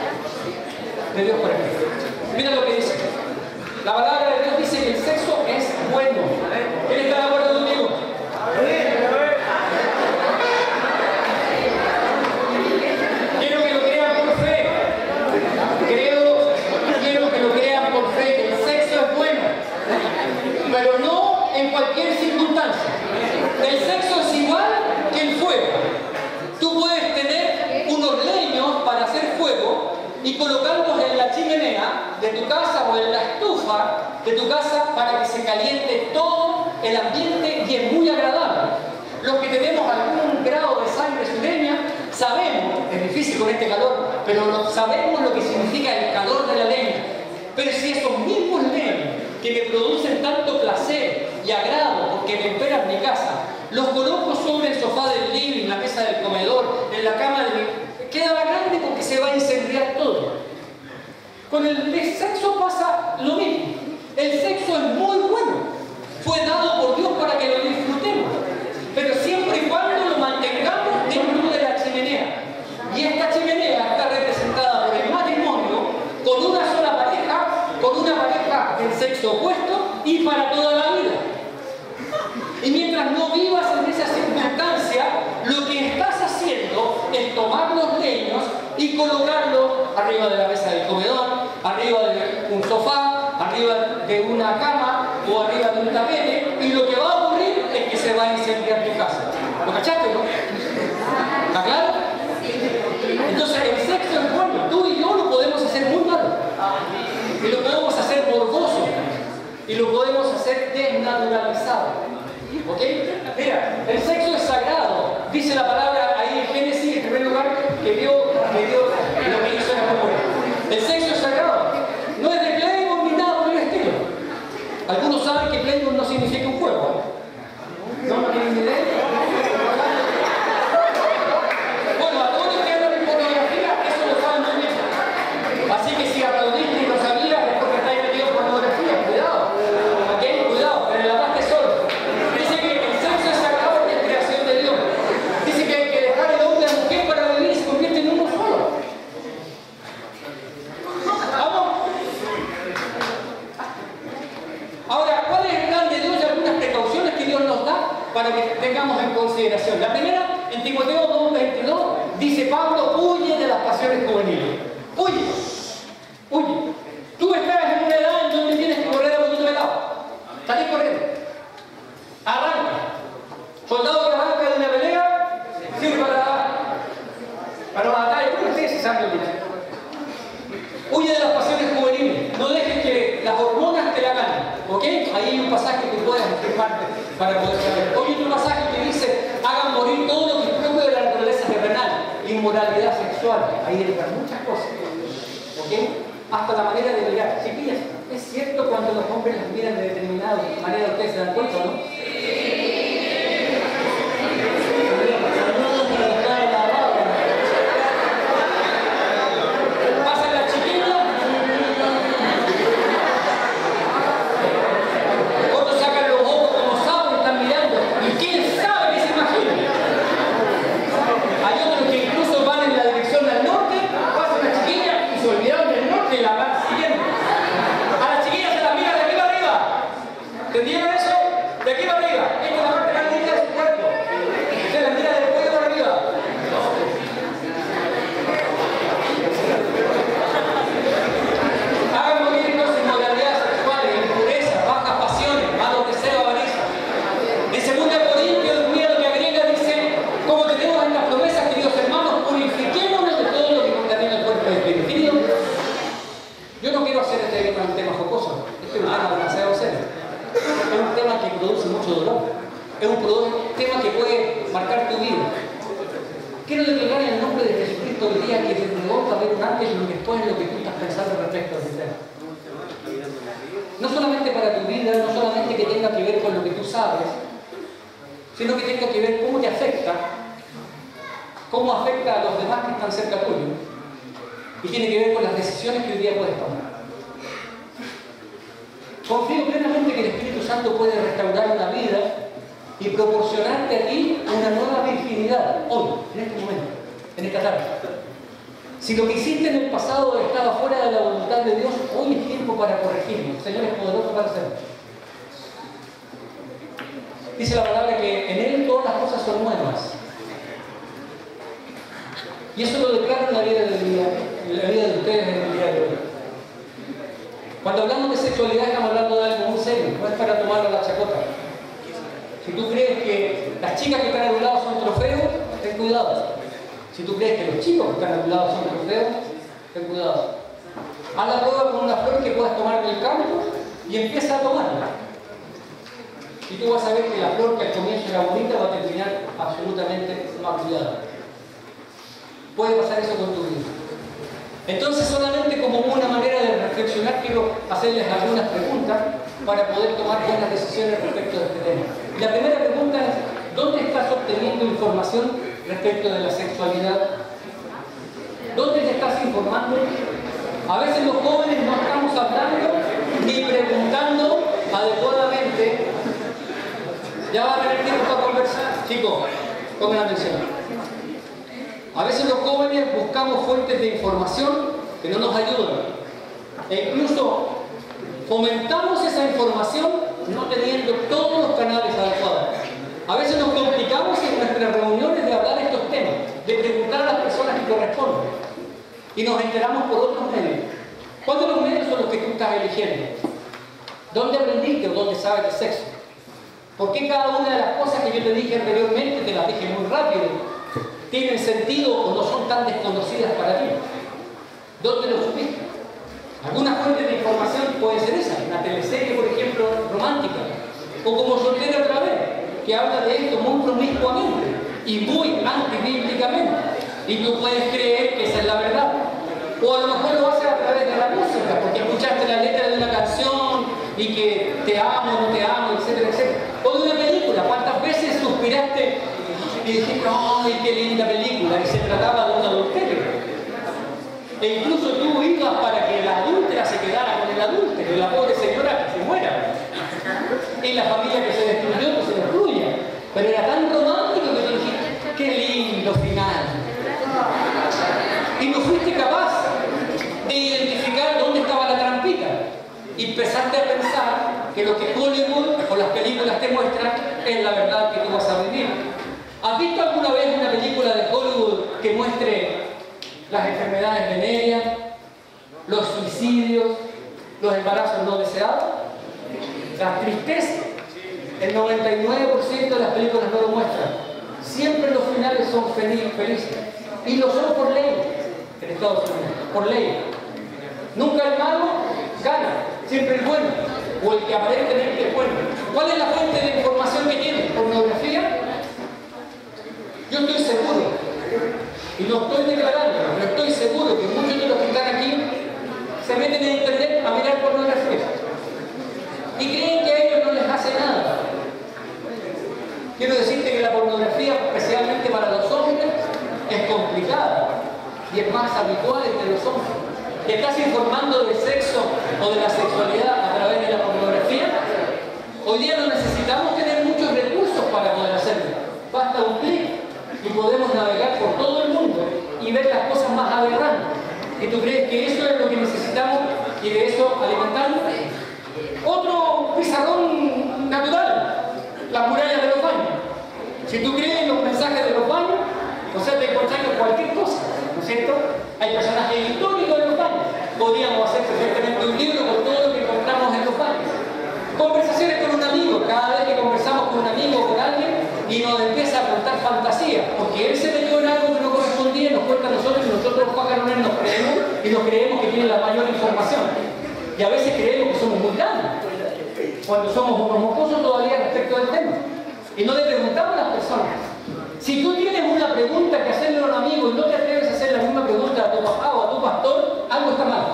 de Dios por aquí. Mira lo que dice. La palabra de Dios dice que el sexo es bueno. ¿Quién está de acuerdo conmigo? Quiero que lo crean por fe. Creo, quiero que lo crean por fe, que el sexo es bueno. Pero no en cualquier circunstancia. El sexo es igual que el fuego. Tú puedes tener unos leños para hacer fuego y colocarlos en la chimenea de tu casa o en la estufa de tu casa para que se caliente todo el ambiente y es muy agradable. Los que tenemos algún grado de sangre sureña sabemos, es difícil con este calor, pero lo, sabemos lo que significa el calor de la leña. Pero si esos mismos leños que me producen tanto placer y agrado porque temperan mi casa, los coloco sobre el sofá del living, la mesa del comedor, en la cama de mi... queda grande porque se va a incendiar todo. Con el sexo pasa lo mismo. El sexo es muy bueno. Fue dado por Dios para que lo disfrutemos. Pero siempre y cuando lo mantengamos dentro de la chimenea. Y esta chimenea está representada por el matrimonio con una sola pareja, con una pareja del sexo opuesto y para toda la vida. Y mientras no vivas en esa circunstancia, lo que estás haciendo es tomar los leños y colocarlos arriba de la mesa del comedor, arriba de un sofá, arriba de una cama o arriba de un tapete, y lo que va a ocurrir es que se va a incendiar tu casa. ¿Lo cachaste, no? ¿Está claro? Entonces el sexo es bueno. Tú y yo lo podemos hacer muy malo. Y lo podemos hacer morboso. Y lo podemos hacer desnaturalizado. ¿Ok? Mira, el sexo es sagrado. Dice la palabra ahí en Génesis, en primer lugar, que Dios, que Dios lo que hizo en la mujer. El sexo es sagrado. No es de Playboy ni nada por el estilo. Algunos saben que Playboy no significa un juego. ¿No? ¿No tienen ni idea? Bueno, a todos los que hablan de pornografía, eso lo saben muy bien. Así que si aplaudiste y no sabías, es porque estáis metidos en pornografía. Cuidado. ¿Ok? Cuidado, pero en la parte solo. Dice que el sexo es sagrado porque es creación de Dios. empezando el día. Huye de las pasiones juveniles, no dejes que las hormonas te la ganen, ¿ok? Ahí hay un pasaje que puedes afirmarte para poder saber. Hoy hay otro pasaje que dice, hagan morir todo lo que es propio de la naturaleza terrenal, inmoralidad sexual, ahí entran muchas cosas, ¿ok? Hasta la manera de mirar. Chiquillas, es cierto cuando los hombres las miran de determinada manera, ustedes se dan cuenta, ¿no? Pasan las chiquillas, otros sacan los ojos como saben, están mirando, y quién sabe que se imagina. Hay otros que incluso van en la dirección al norte, pasan las chiquillas y se olvidaron del norte y la van siguiendo. A las chiquillas se las mira de aquí para arriba. ¿Entendieron eso? De aquí para arriba. Esta es la parte más linda de su cuerpo. Se las mira del cuello para arriba. Hagan morir entonces inmoralidades sexuales, impureza, bajas pasiones, malos deseos, avaricia. En segunda Corintios, mira lo que agrega, dice, como tenemos estas promesas, queridos hermanos, purifiquémonos de todo lo que contamina el cuerpo de Cristo. Yo no quiero hacer este tema un tema jocoso, este es un tema demasiado serio. Es un tema que produce mucho dolor. Es un tema que puede marcar tu vida. Quiero declarar en el nombre de Jesucristo hoy día que desde luego va a haber un antes y un después en lo que tú estás pensando respecto a este tema. No solamente para tu vida, no solamente que tenga que ver con lo que tú sabes, sino que tenga que ver cómo te afecta, cómo afecta a los demás que están cerca tuyo, y tiene que ver con las decisiones que hoy día puedes tomar. Confío plenamente que el Espíritu Santo puede restaurar una vida y proporcionarte a ti una nueva virginidad, hoy, en este momento, en esta tarde. Si lo que hiciste en el pasado estaba fuera de la voluntad de Dios, hoy es tiempo para corregirlo. El Señor es poderoso para hacerlo. Dice la palabra que en Él todas las cosas son nuevas. Y eso lo declaro en la vida de, día, en la vida de ustedes en el día de hoy. Cuando hablamos de sexualidad estamos hablando de algo muy serio, no es para tomarlo a la chacota. Si tú crees que las chicas que están a tu lado son trofeos, ten cuidado. Si tú crees que los chicos que están a tu lado son trofeos, ten cuidado. Haz la prueba con una flor que puedas tomar en el campo y empieza a tomarla. Y tú vas a ver que la flor que al comienzo era bonita va a terminar absolutamente maculada. Puede pasar eso con tu vida. Entonces, solamente como una manera de reflexionar, quiero hacerles algunas preguntas para poder tomar buenas decisiones respecto de este tema. Y la primera pregunta es, ¿dónde estás obteniendo información respecto de la sexualidad? ¿Dónde te estás informando? A veces los jóvenes no estamos hablando ni preguntando adecuadamente. Ya va a tener tiempo para conversar. Chicos, pongan atención. A veces los jóvenes buscamos fuentes de información que no nos ayudan. E incluso fomentamos esa información no teniendo todos los canales adecuados. A veces nos complicamos en nuestras reuniones de hablar estos temas, de preguntar a las personas que corresponden. Y nos enteramos por otros medios. ¿Cuántos de los medios son los que tú estás eligiendo? ¿Dónde aprendiste o dónde sabes de sexo? ¿Por qué cada una de las cosas que yo te dije anteriormente, te las dije muy rápido, tienen sentido o no son tan desconocidas para ti? ¿Dónde lo supiste? Algunas fuentes de información pueden ser esas, una teleserie, por ejemplo, romántica, o como Soltera otra vez, que habla de esto muy promiscuamente y muy antibíblicamente, y tú puedes creer que esa es la verdad. O a lo mejor lo haces a través de la música, porque escuchaste la letra de una canción y que te amo, no te amo, etcétera, etcétera. O de una película, ¿cuántas veces suspiraste y dijiste, ¡ay, qué linda película! Y se trataba de un adulterio. E incluso tú ibas para que la adúltera se quedara con el adúltero, la pobre señora que se muera. Y la familia que se destruyó, que se destruya. Pero era tan romántico que tú dijiste, ¡qué lindo final! Y no fuiste capaz de identificar dónde estaba la trampita. Y empezaste a pensar que lo que Hollywood o las películas te muestran es la verdad que tú vas a vivir. ¿Has visto alguna vez una película de Hollywood que muestre las enfermedades venéreas, los suicidios, los embarazos no deseados, la tristeza? El noventa y nueve por ciento de las películas no lo muestran. Siempre los finales son felices. Y lo son por ley. en Estados Unidos, por ley. Nunca el malo gana, siempre el bueno, o el que aparentemente es bueno. ¿Cuál es la fuente de información que tiene? ¿Pornografía? Yo estoy seguro, y no estoy declarando, pero estoy seguro que muchos de los que están aquí se meten en internet a mirar pornografía y creen que a ellos no les hace nada. Quiero decirte que la pornografía, especialmente para los hombres, es complicada y es más habitual entre los hombres. ¿Te estás informando del sexo o de la sexualidad a través de la pornografía? Hoy día no necesitamos tener muchos recursos para poder hacerlo. Basta un clic y podemos navegar por todo el mundo y ver las cosas más aberrantes. ¿Y tú crees que eso es lo que necesitamos y de eso alimentarnos? Otro pizarrón natural, las murallas de los baños. Si tú crees en los mensajes de los baños, o sea, te encuentras con cualquier cosa, ¿no es cierto? Hay personajes históricos en los baños. Podríamos hacer perfectamente un libro con todo lo que encontramos en los baños. Conversaciones con un amigo, cada vez que conversamos con un amigo o con alguien y nos empieza a contar fantasía, porque él se metió en algo que no correspondía, nos cuenta a nosotros y nosotros los pacarones nos creemos y nos creemos que tienen la mayor información. Y a veces creemos que somos muy grandes, cuando somos unos mocosos todavía respecto del tema. Y no le preguntamos a las personas. Si tú tienes una pregunta que hacerle a un amigo y no te atreves a hacer la misma pregunta a tu papá o a tu pastor, algo está mal.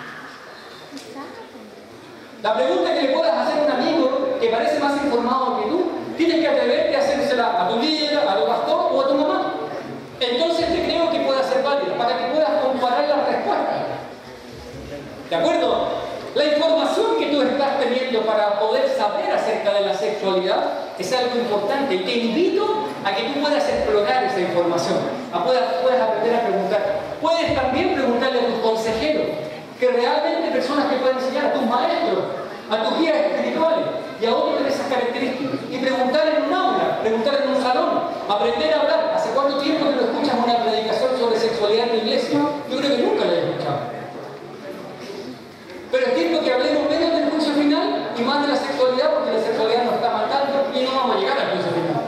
La pregunta que le puedas hacer a un amigo que parece más informado que tú, tienes que atreverte a hacérsela a tu líder, a tu pastor o a tu mamá. Entonces te creo que pueda ser válida, para que puedas comparar las respuestas. ¿De acuerdo? La información que tú estás teniendo para poder saber acerca de la sexualidad es algo importante. Y te invito a que tú puedas explorar esa información, a puedas, puedas aprender a preguntar. Puedes también preguntarle a tus consejeros, que realmente personas que pueden enseñar, a tus maestros, a tus guías espirituales y a otros de esas características. Y preguntar en un aula, preguntar en un salón, aprender a hablar. ¿Hace cuánto tiempo que no escuchas una predicación sobre sexualidad en la iglesia? Yo creo que nunca la he escuchado. Pero es tiempo que hablemos menos del juicio final y más de la sexualidad, porque la sexualidad nos está matando y no vamos a llegar al juicio final.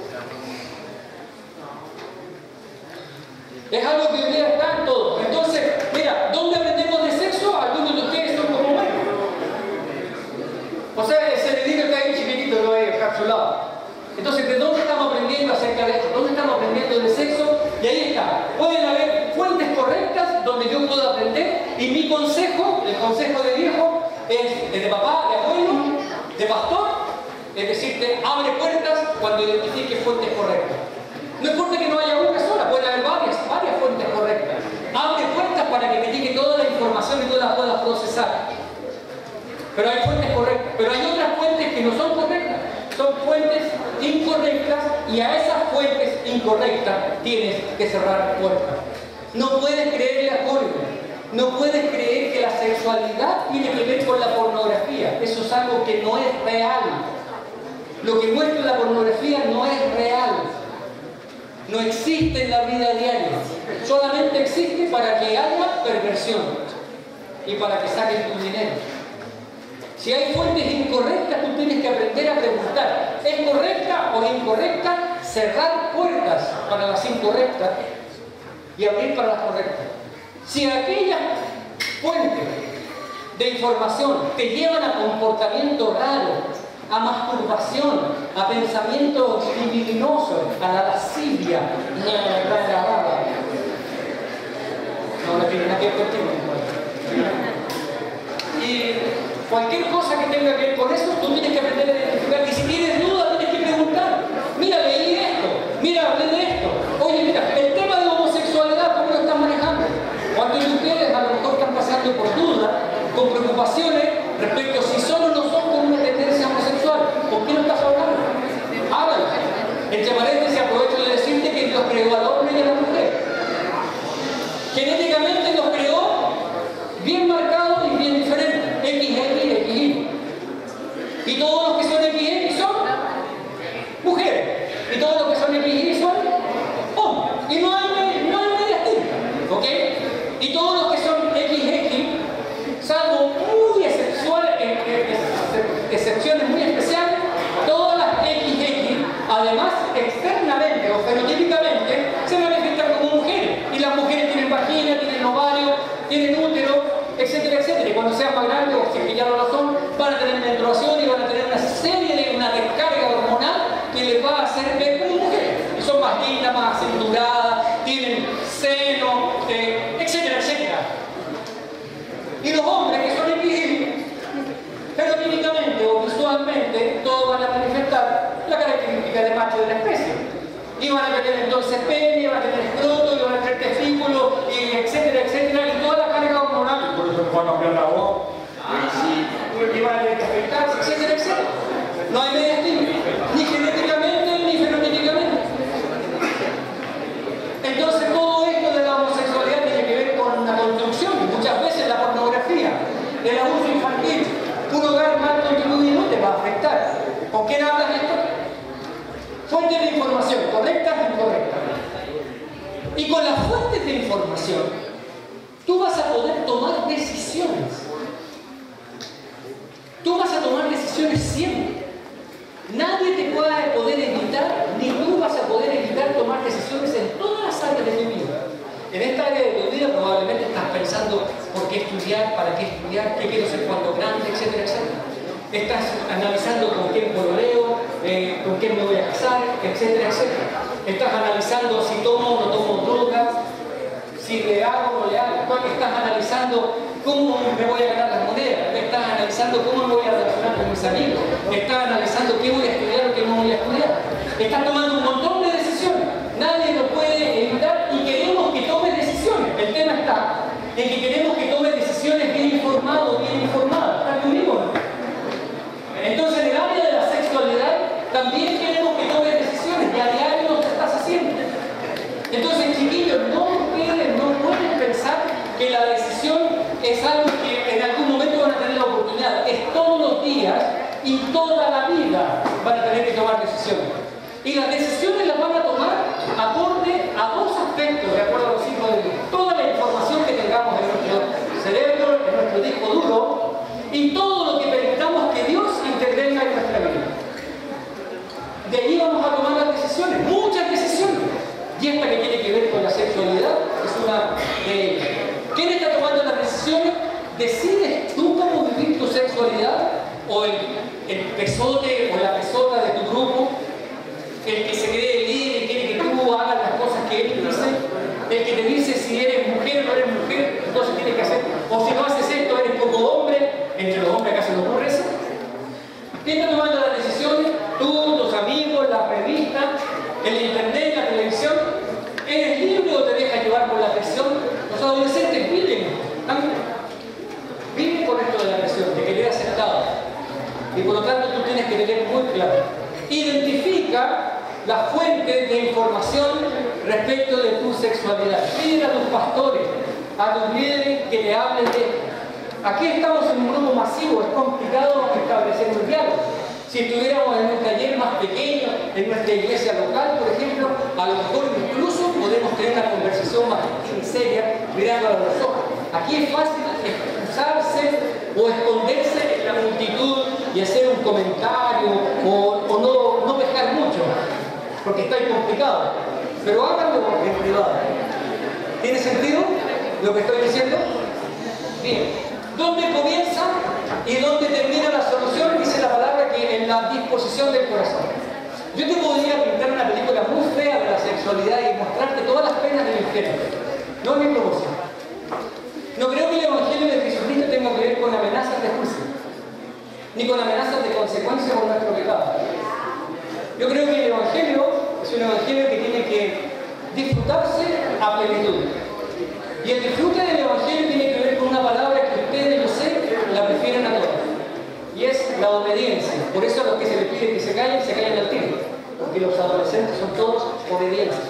Es algo que hoy día está en todo. Entonces, mira, ¿dónde aprendemos de sexo? Algunos de ustedes son como bueno. O sea, ese dedito está ahí chiquitito, lo hay encapsulado. Entonces, ¿de dónde estamos aprendiendo acerca de esto? ¿Dónde estamos aprendiendo de sexo? Y ahí está. Pueden haber fuentes correctas donde yo puedo aprender. Y mi consejo, el consejo de viejo, es de papá, de abuelo, de pastor, es decirte, abre puertas cuando identifiques fuentes correctas. No importa que no haya una sola, pueden haber varias, varias fuentes correctas. Abre puertas para que te llegue toda la información y tú la puedas procesar. Pero hay fuentes correctas. Pero hay otras fuentes que no son correctas. Son fuentes incorrectas y a esas fuentes incorrectas tienes que cerrar puertas. No puedes creerle a Jorge. No puedes creer que la sexualidad tiene que ver con la pornografía. Eso es algo que no es real. Lo que muestra la pornografía no es real. No existe en la vida diaria. Solamente existe para que haya perversión y para que saquen tu dinero. Si hay fuentes incorrectas, tú tienes que aprender a preguntar, ¿es correcta o incorrecta? Cerrar puertas para las incorrectas y abrir para las correctas. Si aquellas fuentes de información te llevan a comportamientos raros, a masturbación, a pensamientos libidinosos, a la lascivia, no, no tiene nada que ver contigo. Y cualquier cosa que tenga que ver con eso, tú tienes que aprender a identificar. Y si tienes dudas, tienes que preguntar. Mira, leí esto. Mira, hablé de esto. Oye, mira, el tema de homosexualidad, ¿cómo lo están manejando? ¿Cuántos de ustedes a lo mejor están pasando por dudas, con preocupaciones respecto a si solo no son con una tendencia homosexual? ¿Por qué no estás hablando? Háblalo. Entre paréntesis, aprovecho de decirte que Dios creó al hombre y a la mujer. Genéticamente los creó bien marcados y bien diferentes. X X, X Y. Y todos los que son X X son mujeres. Y todos los que son X Y son hombres. Y no hay, no hay medias tintas. ¿Ok? Y todos los que son X X, salvo muy excepcionales, vestimenta más acenturada, tienen seno, eh, etcétera, etcétera. Y los hombres que son equilibrios, fenotípicamente o visualmente, todos van a manifestar la característica de macho de la especie. Y van a tener entonces pene, van a tener escroto, y van a tener testículo, y etcétera, etcétera, y toda la carga hormonal. Por eso van a cambiar la voz. Y van a tener que afectarse, etcétera, etcétera. No hay media estima, ni genéticamente ni fenotípicamente. Entonces todo esto de la homosexualidad tiene que ver con la construcción, muchas veces la pornografía, el abuso infantil. Un hogar mal contribuido te va a afectar. ¿Con quién hablas de esto? Fuentes de información, correctas e incorrectas. Y con las fuentes de información, tú vas a poder tomar decisiones. Tú vas a tomar decisiones siempre. Nadie te va a poder evitar, ni tú vas a poder evitar tomar decisiones en todas las áreas de tu vida. En esta área de tu vida probablemente estás pensando por qué estudiar, para qué estudiar, qué quiero ser cuando grande, etcétera, etcétera. Estás analizando con quién pololeo, eh, con quién me voy a casar, etcétera, etcétera. Estás analizando si tomo o no tomo drogas, si le hago o no le hago. Estás analizando cómo me voy a ganar las monedas. Estás analizando cómo me voy a relacionar con mis amigos. Estás analizando qué voy a estudiar o qué no voy a estudiar. Estás tomando un montón de decisiones. Nadie lo puede evitar y queremos que tomes decisiones. El tema está en que queremos que tomes decisiones bien informado, bien informadas. ¿Están conmigo? Entonces, en el área de la sexualidad, también queremos que tomes decisiones. Y a diario lo estás haciendo. Entonces, chiquillos, no pueden, no pueden pensar que la decisión es algo que en algún momento van a tener la oportunidad. Es todos los días y toda la vida van a tener que tomar decisiones. Y las decisiones las van a tomar acorde a dos aspectos, de acuerdo a los hijos de Dios. Toda la información que tengamos en nuestro cerebro, en nuestro disco duro, y todo lo que permitamos que Dios intervenga en nuestra vida. De ahí vamos a tomar las decisiones, muchas decisiones. Y esta que tiene que ver con la sexualidad es una de ellas. ¿Quién está tomando las decisiones? ¿Decides tú cómo vivir tu sexualidad? ¿O el, el pesote o la pesota de tu grupo? El que se cree líder y quiere que tú hagas las cosas que él dice, el que te dice si eres mujer o no eres mujer, entonces tienes que hacer, o si no haces esto, eres poco hombre, entre los hombres casi no ocurre eso. ¿Quién está tomando las decisiones? Tú, tus amigos, la revista, el internet, la televisión. ¿Eres libre o te dejas llevar por la presión? Los adolescentes viven, viven con esto de la presión, de querer aceptado. Y por lo tanto tú tienes que tener muy claro. Identifica las fuentes de información respecto de tu sexualidad. Pide a tus pastores, a tus líderes que le hablen de esto. Aquí estamos en un grupo masivo, es complicado establecer un diálogo. Si estuviéramos en un taller más pequeño, en nuestra iglesia local, por ejemplo, a lo mejor incluso podemos tener una conversación más seria mirando a los ojos. Aquí es fácil excusarse o esconderse en la multitud y hacer un comentario o, o no, no pescar mucho, porque está ahí complicado. Pero háganlo en privado. ¿Tiene sentido lo que estoy diciendo? Bien. ¿Dónde comienza y dónde termina la solución? Dice la palabra que en la disposición del corazón. Yo te podría pintar una película muy fea de la sexualidad y mostrarte todas las penas del infierno. No es mi propósito. No creo que el Evangelio de Jesucristo tenga que ver con amenazas de juicio, ni con amenazas de consecuencias por nuestro pecado. Yo creo que el Evangelio es un Evangelio que tiene que disfrutarse a plenitud. Y el disfrute del Evangelio tiene que ver con una palabra que ustedes, yo sé, la prefieren a todas. Y es la obediencia. Por eso a los que se les pide que se callen, se callan al tiro. Porque los adolescentes son todos obediencia.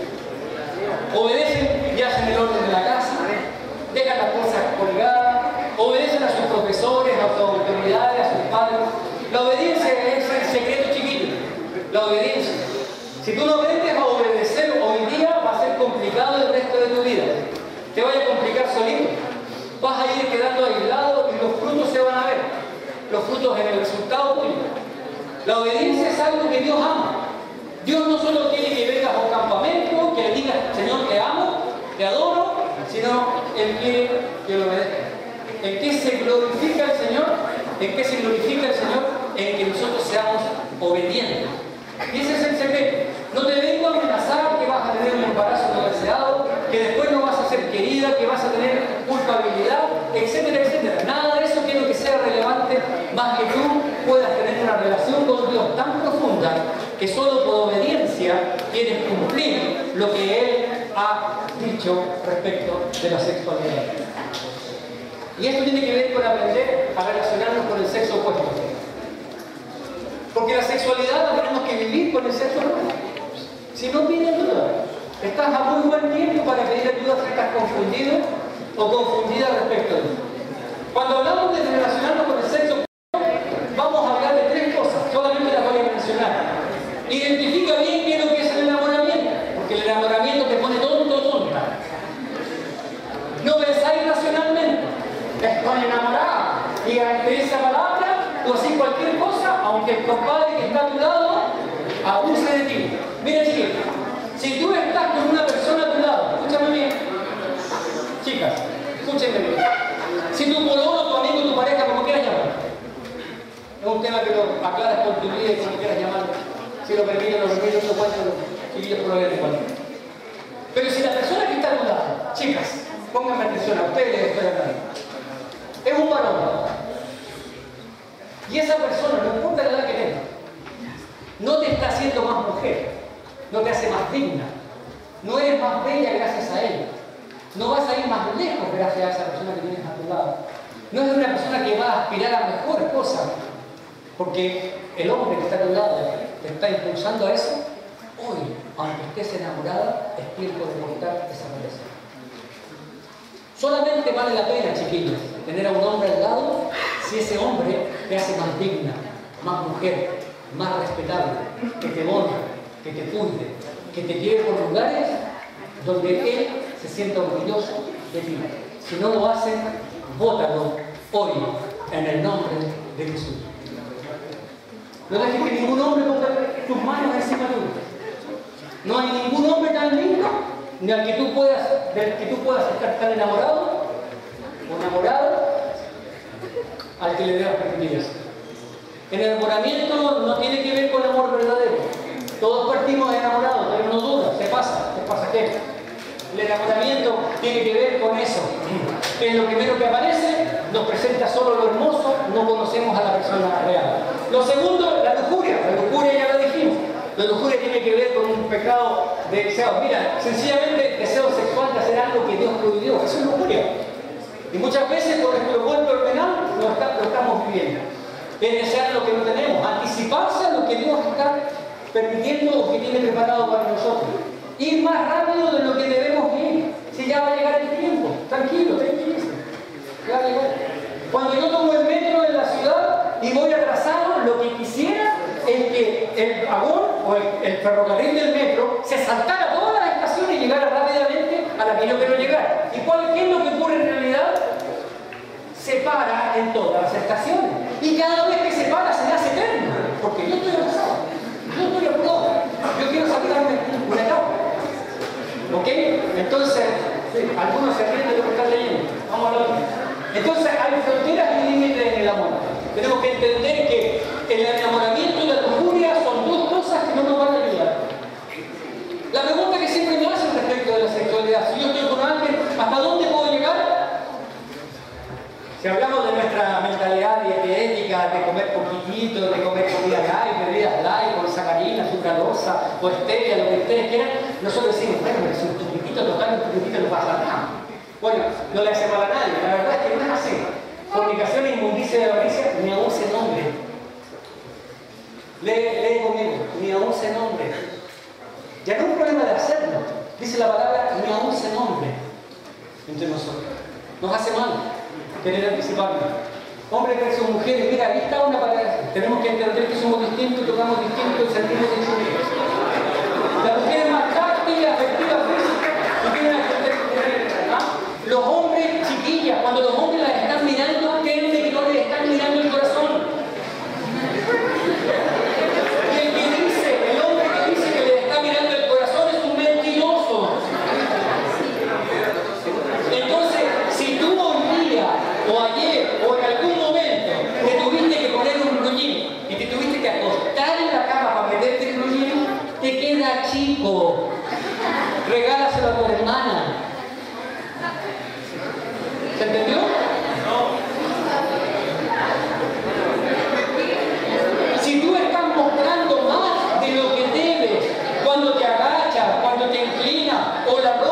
Obedecen y hacen el orden de la casa, dejan las cosas colgadas, obedecen a sus profesores, a sus autoridades, a sus padres. La obediencia es el secreto chiquillo. La obediencia. Si tú no aprendes a obedecer hoy día, va a ser complicado el resto de tu vida. Te vaya a complicar solito. Vas a ir quedando aislado y los frutos se van a ver. Los frutos en el resultado tuyo. La obediencia es algo que Dios ama. Dios no solo quiere que vengas a un campamento, que le digas, Señor, te amo, te adoro, sino Él quiere que lo obedezcas. ¿En qué se glorifica el Señor? ¿En qué se glorifica el Señor? En que nosotros seamos obedientes. Y ese es el secreto. No te vengo a amenazar que vas a tener ha dicho respecto de la sexualidad. Y esto tiene que ver con aprender a relacionarnos con el sexo opuesto. Porque la sexualidad la tenemos que vivir con el sexo opuesto. Si no pide ayuda, estás a muy buen tiempo para pedir ayuda si estás confundido o confundida respecto a eso. Cuando hablamos de relacionarnos con el sexo opuesto, vamos a hablar de tres cosas, solamente las voy a mencionar. Identifica bien qué es lo que es el enamoramiento, porque el enamoramiento te pone tonto o tonta. No pensáis racionalmente, estoy enamorada, y ante esa palabra, tú haces cualquier cosa, aunque el compadre que está a tu lado abuse de ti. Mira, chiquita, si tú estás con una persona a tu lado, escúchame bien, chicas, escúchenme bien. Si tu pololo, tu amigo, tu pareja, como quieras llamar, es un tema que lo aclaras con tu vida y como quieras llamarlo. Si lo permiten, lo permiten, no cuentan los chiquillos problemas igual. Pero si la persona que está a tu lado, chicas, pónganme atención, a ustedes les estoy hablando, es un varón, y esa persona, no importa la edad que tenga, no te está haciendo más mujer, no te hace más digna, no eres más bella gracias a él, no vas a ir más lejos gracias a esa persona que tienes a tu lado, no es una persona que va a aspirar a mejores cosas, porque el hombre que está a tu lado te está impulsando a eso. Hoy, aunque estés enamorada, es tiempo de cortar esa relación. Solamente vale la pena, chiquillos, tener a un hombre al lado si ese hombre te hace más digna, más mujer, más respetable, que te honra, que te cuide, que te lleve por lugares donde él se sienta orgulloso de ti. Si no lo hacen, bótalo hoy en el nombre de Jesús. No dejes que ningún hombre ponga tus manos encima tuyo. No hay ningún hombre tan lindo ni al que tú puedas, del que tú puedas estar tan enamorado o enamorada al que le debas permitir eso. El enamoramiento no tiene que ver con amor verdadero. Todos partimos enamorados, pero no duda, se pasa, es pasajero. El enamoramiento tiene que ver con eso. Es lo primero que aparece, nos presenta solo lo hermoso, no conocemos a la persona real. Lo segundo, la lujuria. La lujuria ya lo dijimos. La lujuria tiene que ver con un pecado de deseo. Mira, sencillamente deseo sexual de hacer algo que Dios prohibió. Eso es lujuria. Y muchas veces por nuestro golpe ordenado lo, está, lo estamos viviendo. Es desear lo que no tenemos, anticiparse a lo que Dios está permitiendo o que tiene preparado para nosotros. Ir más rápido de lo que debemos ir. Si ya va a llegar el tiempo, tranquilo, tranquilísimo. Ya va a llegar. Cuando yo tomo el metro en la ciudad y voy atrasado, lo que quisiera es que el vagón o el, el ferrocarril del metro se saltara todas las estaciones y llegara rápidamente a la que yo quiero llegar. ¿Y cuál es lo que ocurre en realidad? Se para en todas las estaciones. Y cada vez que se para se le hace eterno. Porque yo estoy atrasado. Yo estoy apurado. Yo quiero saltarme una etapa. ¿Ok? Entonces, sí, algunos se ríen de lo que están leyendo. Vamos a hablar. Entonces, hay fronteras y límites en el amor. Tenemos que entender que el enamoramiento y la lujuria son dos cosas que no nos van a ayudar. La pregunta que siempre me hacen respecto de la sexualidad, si yo estoy con alguien, ¿hasta dónde puedo llegar? Si hablamos de nuestra mentalidad dietética, de comer poquitito, de comer comida light, bebidas light, con sacarina, sucralosa o stevia, lo que ustedes quieran, nosotros decimos, bueno, es un poquitito total, un poquitito no pasa nada. Bueno, no le hace mal a nadie, la verdad es que no es así. Fornicación, inmundicia y avaricia, ni aún se nombre. Lee, lee conmigo, ni aún se nombre. Ya no es un problema de hacerlo, dice la palabra, ni aún se nombre entre nosotros. Nos hace mal querer anticiparnos. Hombres versus mujeres, mira, ahí está una palabra. Tenemos que entender que somos distintos, tocamos distintos y sentimos distintos. La mujer es más táctil, afectiva, física, no tiene que entender. ¿Ah? Los hombres, chiquillas, cuando los hombres las están mirando, créanme que no les están mirando el corazón. Y el que dice, el hombre que dice que les está mirando el corazón es un mentiroso. Entonces, si tú hoy día, o ayer, o en algún momento, te tuviste que poner un gruñín y te tuviste que acostar en la cama para meterte el gruñín, te queda chico. Regálaselo a tu hermana. ¿Se entendió? Si tú estás mostrando más de lo que debes, cuando te agachas, cuando te inclinas, o la ropa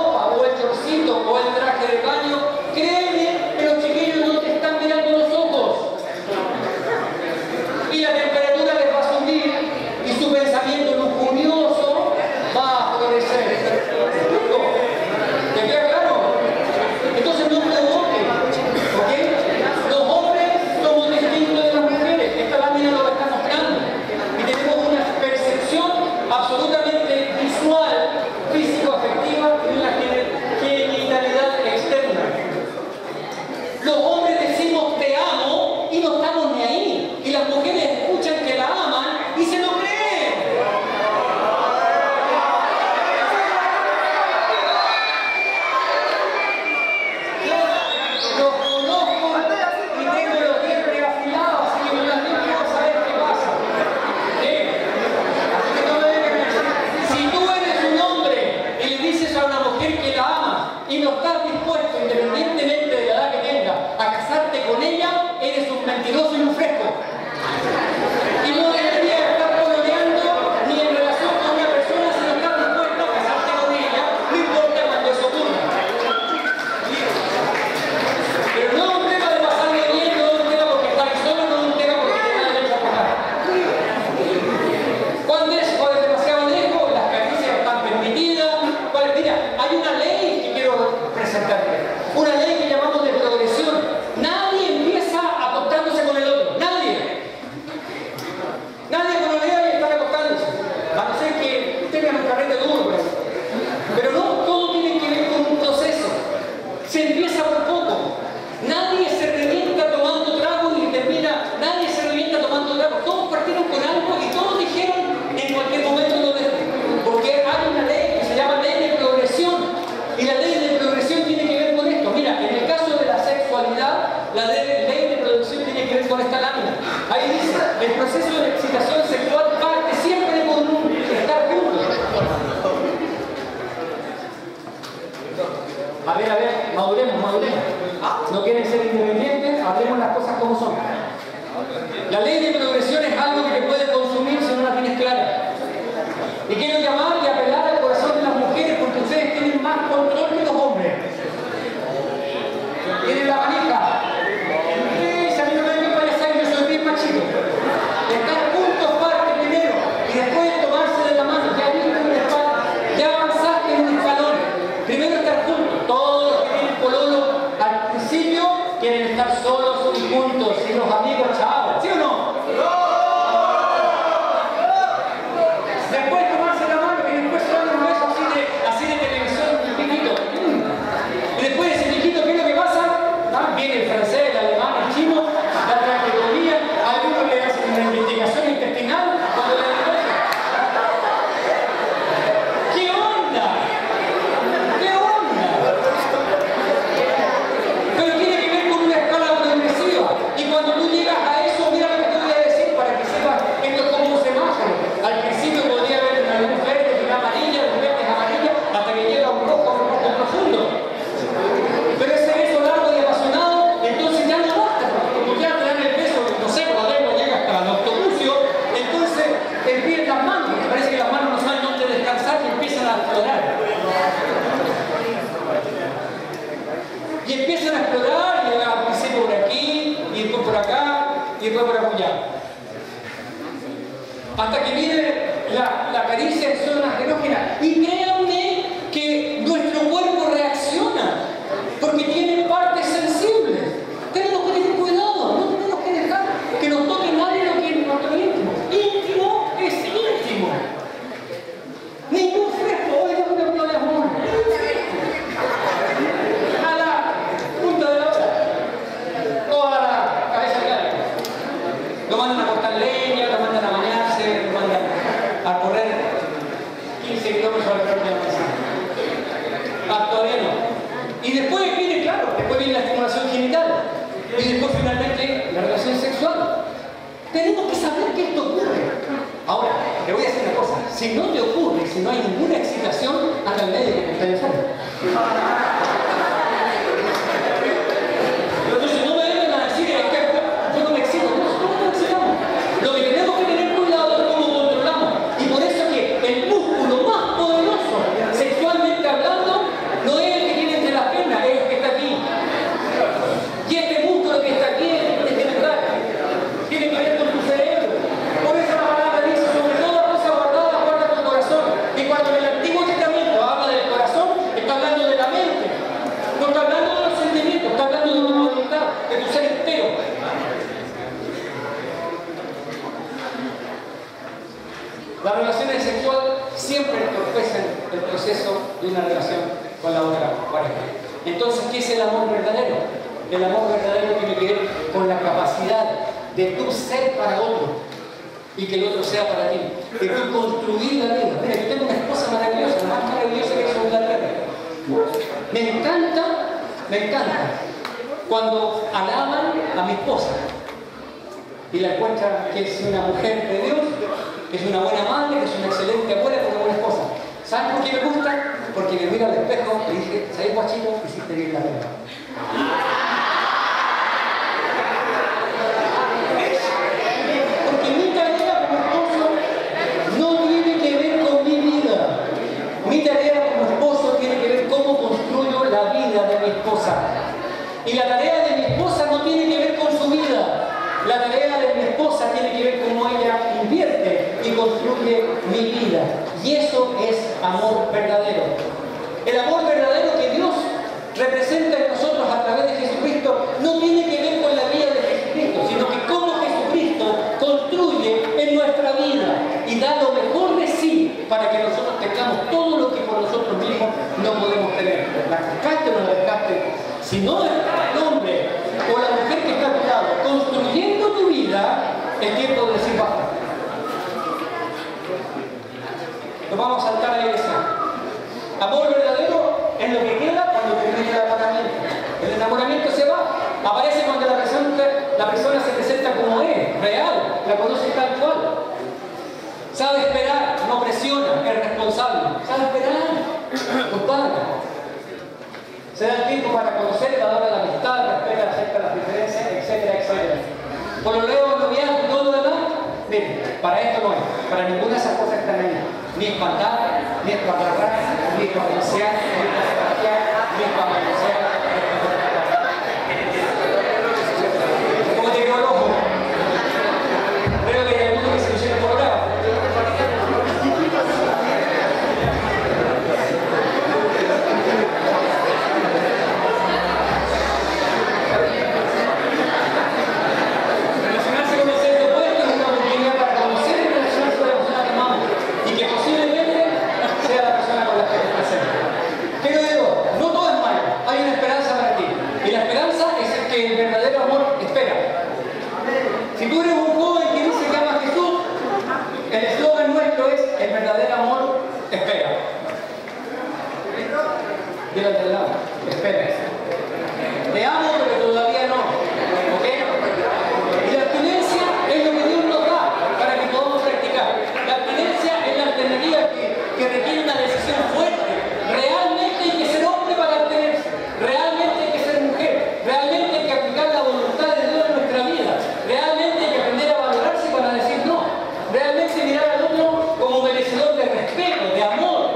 A ver, a ver, maduremos, maduremos. No quieren ser independientes, hablemos las cosas como son. La ley de progresión es algo que te puede consumir si no la tienes clara. Y quiero llamar y apelar al corazón de las mujeres porque ustedes tienen más control que los hombres. Tienen la manija. Sí, si a mí no me ven para allá, yo soy bien machito. Estar juntos parte primero y después tomarse de la mano. Ya viste en la espalda, ya avanzaste en un escalón. Primero estar juntos. Todos los que tienen pololo al principio quieren estar solos y juntos. Y los amigos, chao. ¿Sí o no? Después tomarse la mano y después se dan un beso así de, así de televisión, chiquito. Y después de ese chiquito, ¿qué es lo que pasa? ¿Ah? Viene el francés, el alemán, el chino, la traqueotomía, algunos le hacen una investigación intestinal cuando le dan el beso. ¿Qué onda? ¿Qué onda? Pero tiene que ver con una escala progresiva. Y cuando tú llegas a eso, mira lo que te voy a decir para que sepas esto es como un semáforo. Al principio podría haber una luz verde, una amarilla, luz verde es amarilla, hasta que llega un rojo, un rojo profundo. Pero ese beso largo y apasionado, entonces ya no basta, porque como ya te dan el beso, no sé, por la lengua llega hasta el octopucio, entonces te piden las manos, porque parece que las manos no saben dónde descansar y empiezan a explorar. Y empiezan a explorar, y empecé por aquí, y después por acá, y después por apoyar. Hasta que viene la, la caricia en zonas erógenas. Y créanme que nuestro cuerpo reacciona, porque tiene partes sensibles. Tenemos que tener cuidado, no tenemos que dejar que nos toque nadie lo que es nuestro íntimo. Íntimo es íntimo. Ningún fresco, oiga, una no de amor. A la punta de la hora. Toda la cabeza clara. Lo mandan a cortar leña, lo mandan a bañarse, lo mandan a correr quince kilómetros al frente de la manzana. Actoreno. Y después viene, claro, después viene la estimulación genital. Y después finalmente la relación sexual. Tenemos que saber que esto ocurre. Ahora, te voy a decir una cosa. Si no te ocurre, si no hay ninguna excitación, anda al médico que está enfermo. Entonces no me vengan a decir es que yo no me excito. Nosotros no nos excitamos. Lo que tenemos que tener cuidado es cómo controlamos. Y por eso es que el músculo más poderoso, sexualmente hablando, no es el que tiene entre las piernas, es el que está aquí. Y este músculo que está aquí es el que tiene que dar. Tiene que ver con tu cerebro. Por eso la palabra dice, sobre toda cosa guardada, guarda tu corazón. Y cuando en el Antiguo Testamento habla del corazón, está hablando de la mente. No está hablando de los sentimientos, está hablando de tu voluntad, de tu ser entero. Las relaciones sexuales siempre entorpecen el proceso de una relación con la otra pareja. Entonces, ¿qué es el amor verdadero? El amor verdadero tiene que ver con la capacidad de tú ser para otro y que el otro sea para ti. De tú construir la vida. Mira, yo tengo una esposa maravillosa, la más maravillosa que es sobre la tierra. Me encanta, me encanta cuando alaban a mi esposa y la encuentran que es una mujer de Dios, que es una buena madre, que es una excelente abuela, que es una buena esposa. ¿Saben por qué me gusta? Porque me miro al espejo y dije, ¿sabes, guachito? Hiciste bien la vida. Porque mi tarea como esposo no tiene que ver con mi vida. Mi tarea como esposo tiene que ver cómo construyo la vida de mi esposa. Y la tarea de mi esposa no tiene que ver con su vida. La tarea de mi esposa tiene que ver cómo ella invierte y construye mi vida. Y eso es amor verdadero. El amor verdadero que Dios representa en nosotros a través de Jesucristo no tiene que ver con la vida de Jesucristo, sino que cómo Jesucristo construye en nuestra vida y da lo mejor de sí para que nosotros tengamos todo lo que por nosotros mismos no podemos tener. La cascaste o no la cascaste. Si no está el hombre o la mujer que está a tu lado construyendo tu vida, es tiempo de decir basta. Nos vamos a saltar a la iglesia. Amor verdadero es lo que queda cuando termina el enamoramiento. El enamoramiento se va, aparece cuando la persona, la persona se presenta como es, real, la conoce tal cual. Sabe esperar, no presiona, es responsable. Sabe esperar, compadre. ¿Sí? para conocer, valora la amistad, respeta, acepta las diferencias, etcétera, etcétera. Por lo leo, noviazgo y todo lo demás, miren, para esto no es, para ninguna de esas cosas están ahí. Ni espantar, ni espantarrar, ni espadenciar, ni espadenciar, ni espadenciar. ¿Cómo te quedó el ojo? Creo que hay algunos que se lo hicieron colorado. Relacionarse con el sexo opuesto es una oportunidad para conocer y relacionarse con la persona que amamos y que posiblemente sea la persona con la que te presenta. Pero digo, no todo es malo, hay una esperanza para ti. Y la esperanza es el que el verdadero amor espera. Si tú eres un joven que dice que ama a Jesús, el eslogan nuestro es: el verdadero amor espera. Dile al del lado, espera. Te amo, pero todavía no. ¿Ok? Y la abstinencia es lo que Dios nos da para que podamos practicar. La abstinencia es la alternativa que, que requiere una decisión fuerte. Realmente hay que ser hombre para abstenerse. Realmente hay que ser mujer. Realmente hay que aplicar la voluntad de Dios en nuestra vida. Realmente hay que aprender a valorarse para decir no. Realmente mirar al otro como merecedor de respeto, de amor.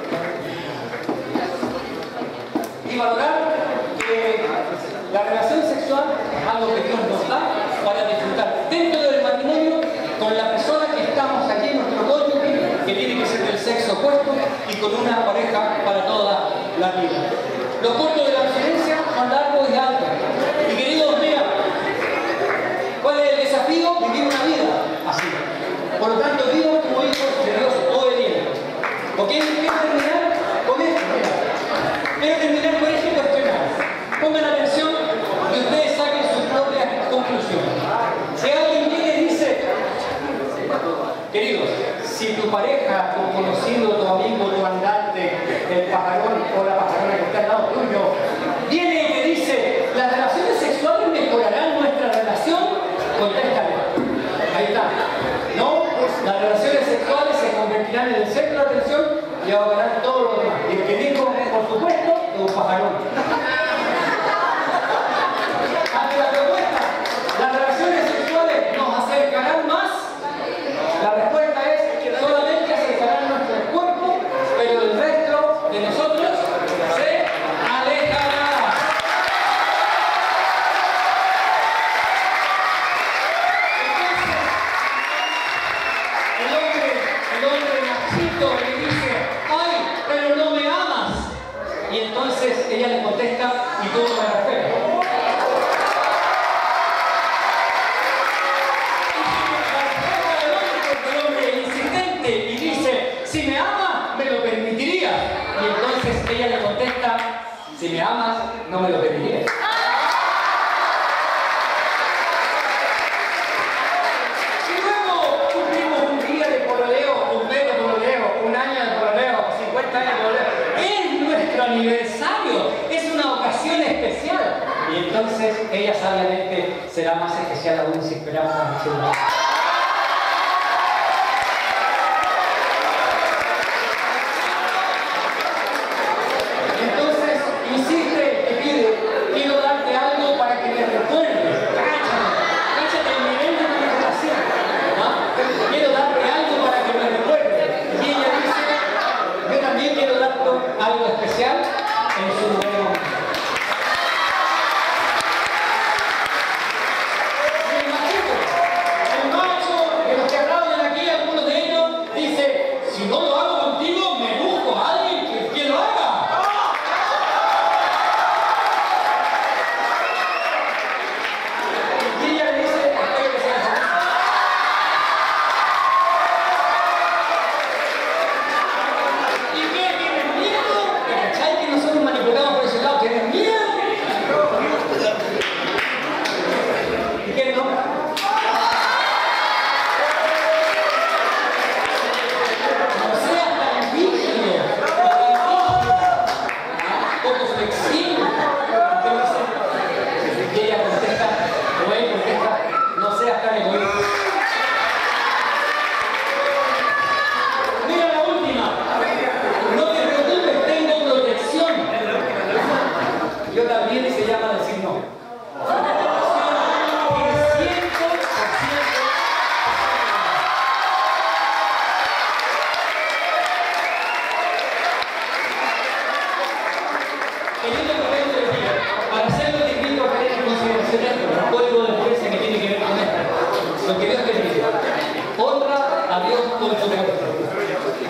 Y valorar que la relación sexual es algo que Dios nos da para disfrutar dentro del matrimonio con la persona que estamos aquí, nuestro cónyuge, que tiene que ser del sexo opuesto, y con una pareja para toda la vida. Los cortos de la abstinencia son largos y altos. Y queridos, mira, ¿cuál es el desafío? Vivir una vida así. Por lo tanto, vivo como hijos de Dios obedientes. ¿Ok? Quiero terminar con esto. Mira. Quiero terminar con esto y cuestionar. Pongan atención y ustedes saquen sus propias conclusiones. Si alguien viene y dice, queridos, si tu pareja, tu conocido, tu amigo, tu andante, el pajarón o la pajarona que está al lado tuyo, viene y te dice, las relaciones sexuales mejorarán nuestra relación, contéstale. Ahí está. No, las relaciones sexuales se convertirán en el centro de atención y ahogarán todo lo demás. Y el que dijo, por supuesto, es un pajarón. Ante la propuesta, ¿las relaciones sexuales nos acercarán más? La respuesta es que solamente acercarán nuestro cuerpo, pero el resto de nosotros se alejará. Entonces, el hombre, el hombre machito le dice, ay, pero no me amas. Y entonces ella le contesta, y tú no me respetas. Y dice, si me amas, me lo permitirías. Y entonces ella le contesta, si me amas, no me lo permitirías. Y luego cumplimos un día de pololeo, un mes de pololeo, un año de pololeo, cincuenta años de pololeo. Es nuestro aniversario, es una ocasión especial. Y entonces ella sabiamente será más especial aún si esperamos a decirlo. Insiste, te pide, quiero darte algo para que me recuerdes. Cáchate, cáchate el nivel de mi relación. ¿No? Quiero darte algo para que me recuerdes. Y ella dice, yo también quiero darte algo especial en su nuevo momento. El machito, el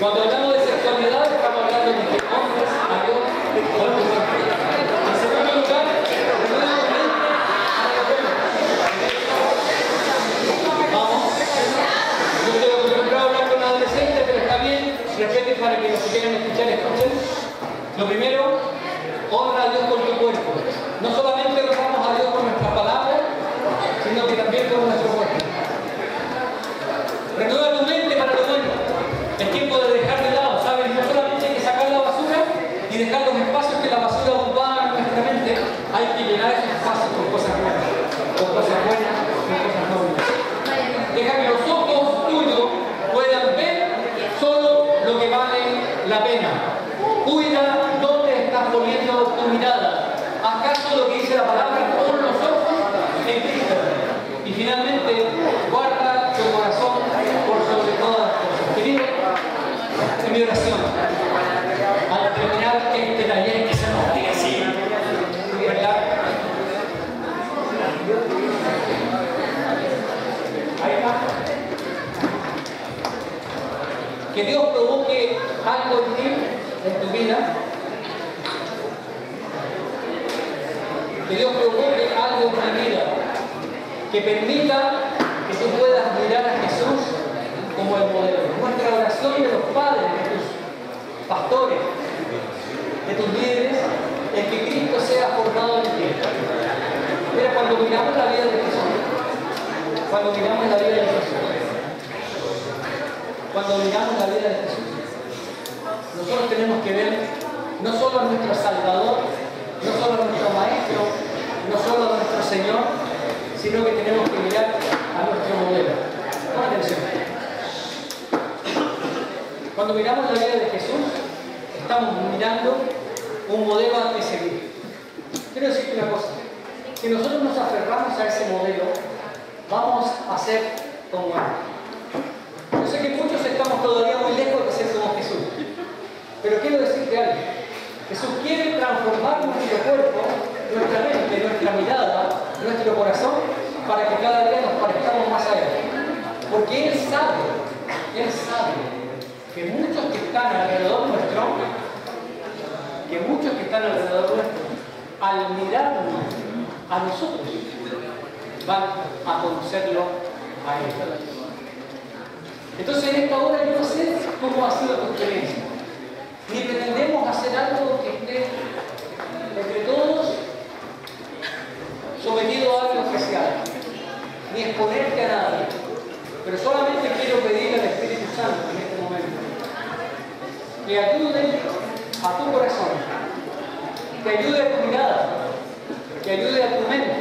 Cuando hablamos de sexualidad, estamos hablando de que hombres a Dios por tu cuerpo. En segundo lugar, nuevamente a la mujer. Vamos. Yo estoy acostumbrado a hablar con adolescentes, pero está bien, respeten para que los que quieran escuchar escuchen. Lo primero, honra a Dios con tu cuerpo. No solamente honramos a Dios con nuestras palabras, sino que también con nuestro cuerpo. Renueva tu mente para lo bueno. Es tiempo de dejar de lado, ¿sabes? No solamente hay que sacar la basura y dejar los espacios que la basura ocupa en nuestra mente, hay que llenar esos espacios con cosas buenas, con cosas buenas, con cosas nobles. Deja que los ojos tuyos puedan ver solo lo que vale la pena. Cuida dónde estás poniendo tu mirada. ¿Acaso lo que dice la palabra? Pon los ojos en Cristo. Y finalmente, guarda tu corazón por sobre todas las cosas. Querido, en mi oración, al terminar este taller que se nos diga así, ¿verdad? Ahí está. Que Dios provoque algo en ti, en tu vida. Que Dios provoque algo en tu vida. Que permita que tú puedas mirar a Jesús como el modelo. Nuestra oración de los padres, de tus pastores, de tus líderes, es que Cristo sea formado en ti. Mira, cuando miramos la vida de Jesús, cuando miramos la vida de Jesús, cuando miramos la vida de Jesús, nosotros tenemos que ver no solo a nuestro Salvador, no solo a nuestro Maestro, no solo a nuestro Señor, sino que tenemos que mirar a nuestro modelo. Pon atención. Cuando miramos la vida de Jesús, estamos mirando un modelo a que seguir. Quiero decirte una cosa, si nosotros nos aferramos a ese modelo, vamos a ser como Él. Yo sé que muchos estamos todavía muy lejos de ser como Jesús, pero quiero decirte algo. Jesús quiere transformar nuestro cuerpo, nuestra mente, nuestra mirada, nuestro corazón, para que cada día nos parezcamos más a Él. Porque Él sabe, Él sabe que muchos que están alrededor nuestro, que muchos que están alrededor nuestro, al mirarnos a nosotros, van a conocerlo a Él. Entonces en esta hora yo no sé cómo ha sido tu experiencia. Ni pretendemos hacer algo que esté entre todos sometido a algo especial, ni exponerte a nadie. Pero solamente quiero pedirle al Espíritu Santo en este momento que ayude a tu corazón, que ayude a tu mirada, que ayude a tu mente,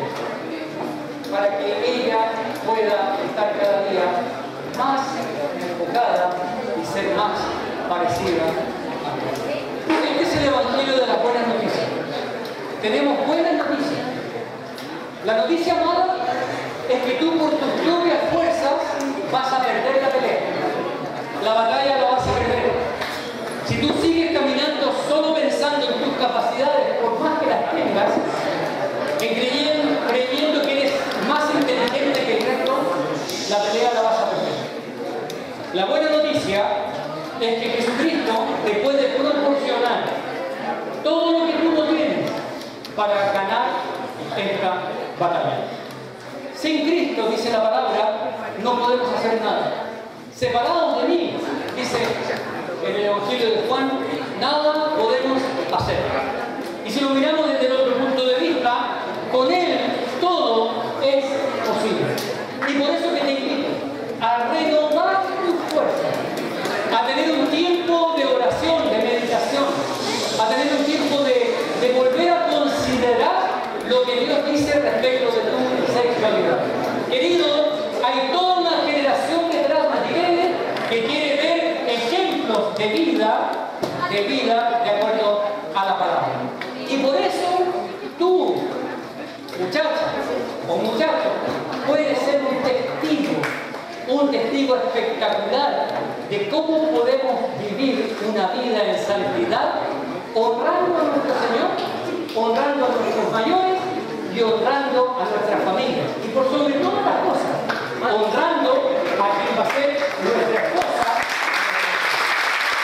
para que ella pueda estar cada día más enfocada y ser más parecida a Dios. Este es el Evangelio de las buenas noticias. Tenemos buenas noticias. La noticia mala es que tú por tus propias fuerzas vas a perder la pelea. La batalla la vas a perder. Si tú sigues caminando solo pensando en tus capacidades, por más que las tengas, en creyendo, creyendo que eres más inteligente que el resto, la pelea la vas a perder. La buena noticia es que Jesucristo te puede proporcionar todo lo que tú no tienes para ganar esta batalla. Sin Cristo, dice la palabra, no podemos hacer nada. Separados de mí, dice en el Evangelio de Juan, nada podemos hacer. Y si lo miramos desde el otro punto de vista, con Él todo es posible. Y por eso que te invito a renovar tus fuerzas, a tener un tiempo de oración, de meditación, a tener un tiempo de, de volver a considerar lo que Dios dice respecto de tu sexualidad. Querido, hay toda una generación detrás de ustedes que quiere ver ejemplos de vida, de vida de acuerdo a la palabra. Y por eso tú, muchacha o muchacho, puedes ser un testigo, un testigo espectacular de cómo podemos vivir una vida en santidad, honrando a nuestro Señor, honrando a nuestros mayores y honrando a nuestras familias. Y por sobre todas las cosas, honrando a quien va a ser nuestra esposa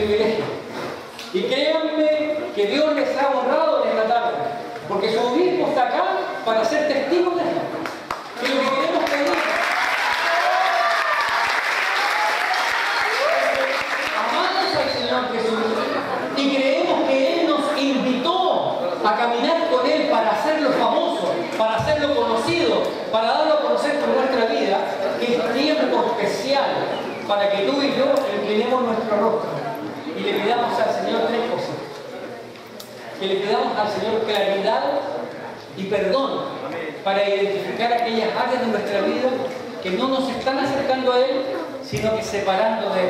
privilegio. Y créanme que Dios les ha honrado en esta tarde, porque su obispo está acá para ser testigo de esto. Que lo que queremos pedir, amamos al Señor Jesús y creemos que Él nos invitó a caminar con Él para hacerlo famoso, para hacerlo conocido, para darlo a conocer por nuestra vida, que es tiempo especial para que tú y yo inclinemos nuestro rostro y le pidamos al Señor tres cosas. Que le pidamos al Señor claridad y perdón para identificar aquellas áreas de nuestra vida que no nos están acercando a Él, sino que separando de Él.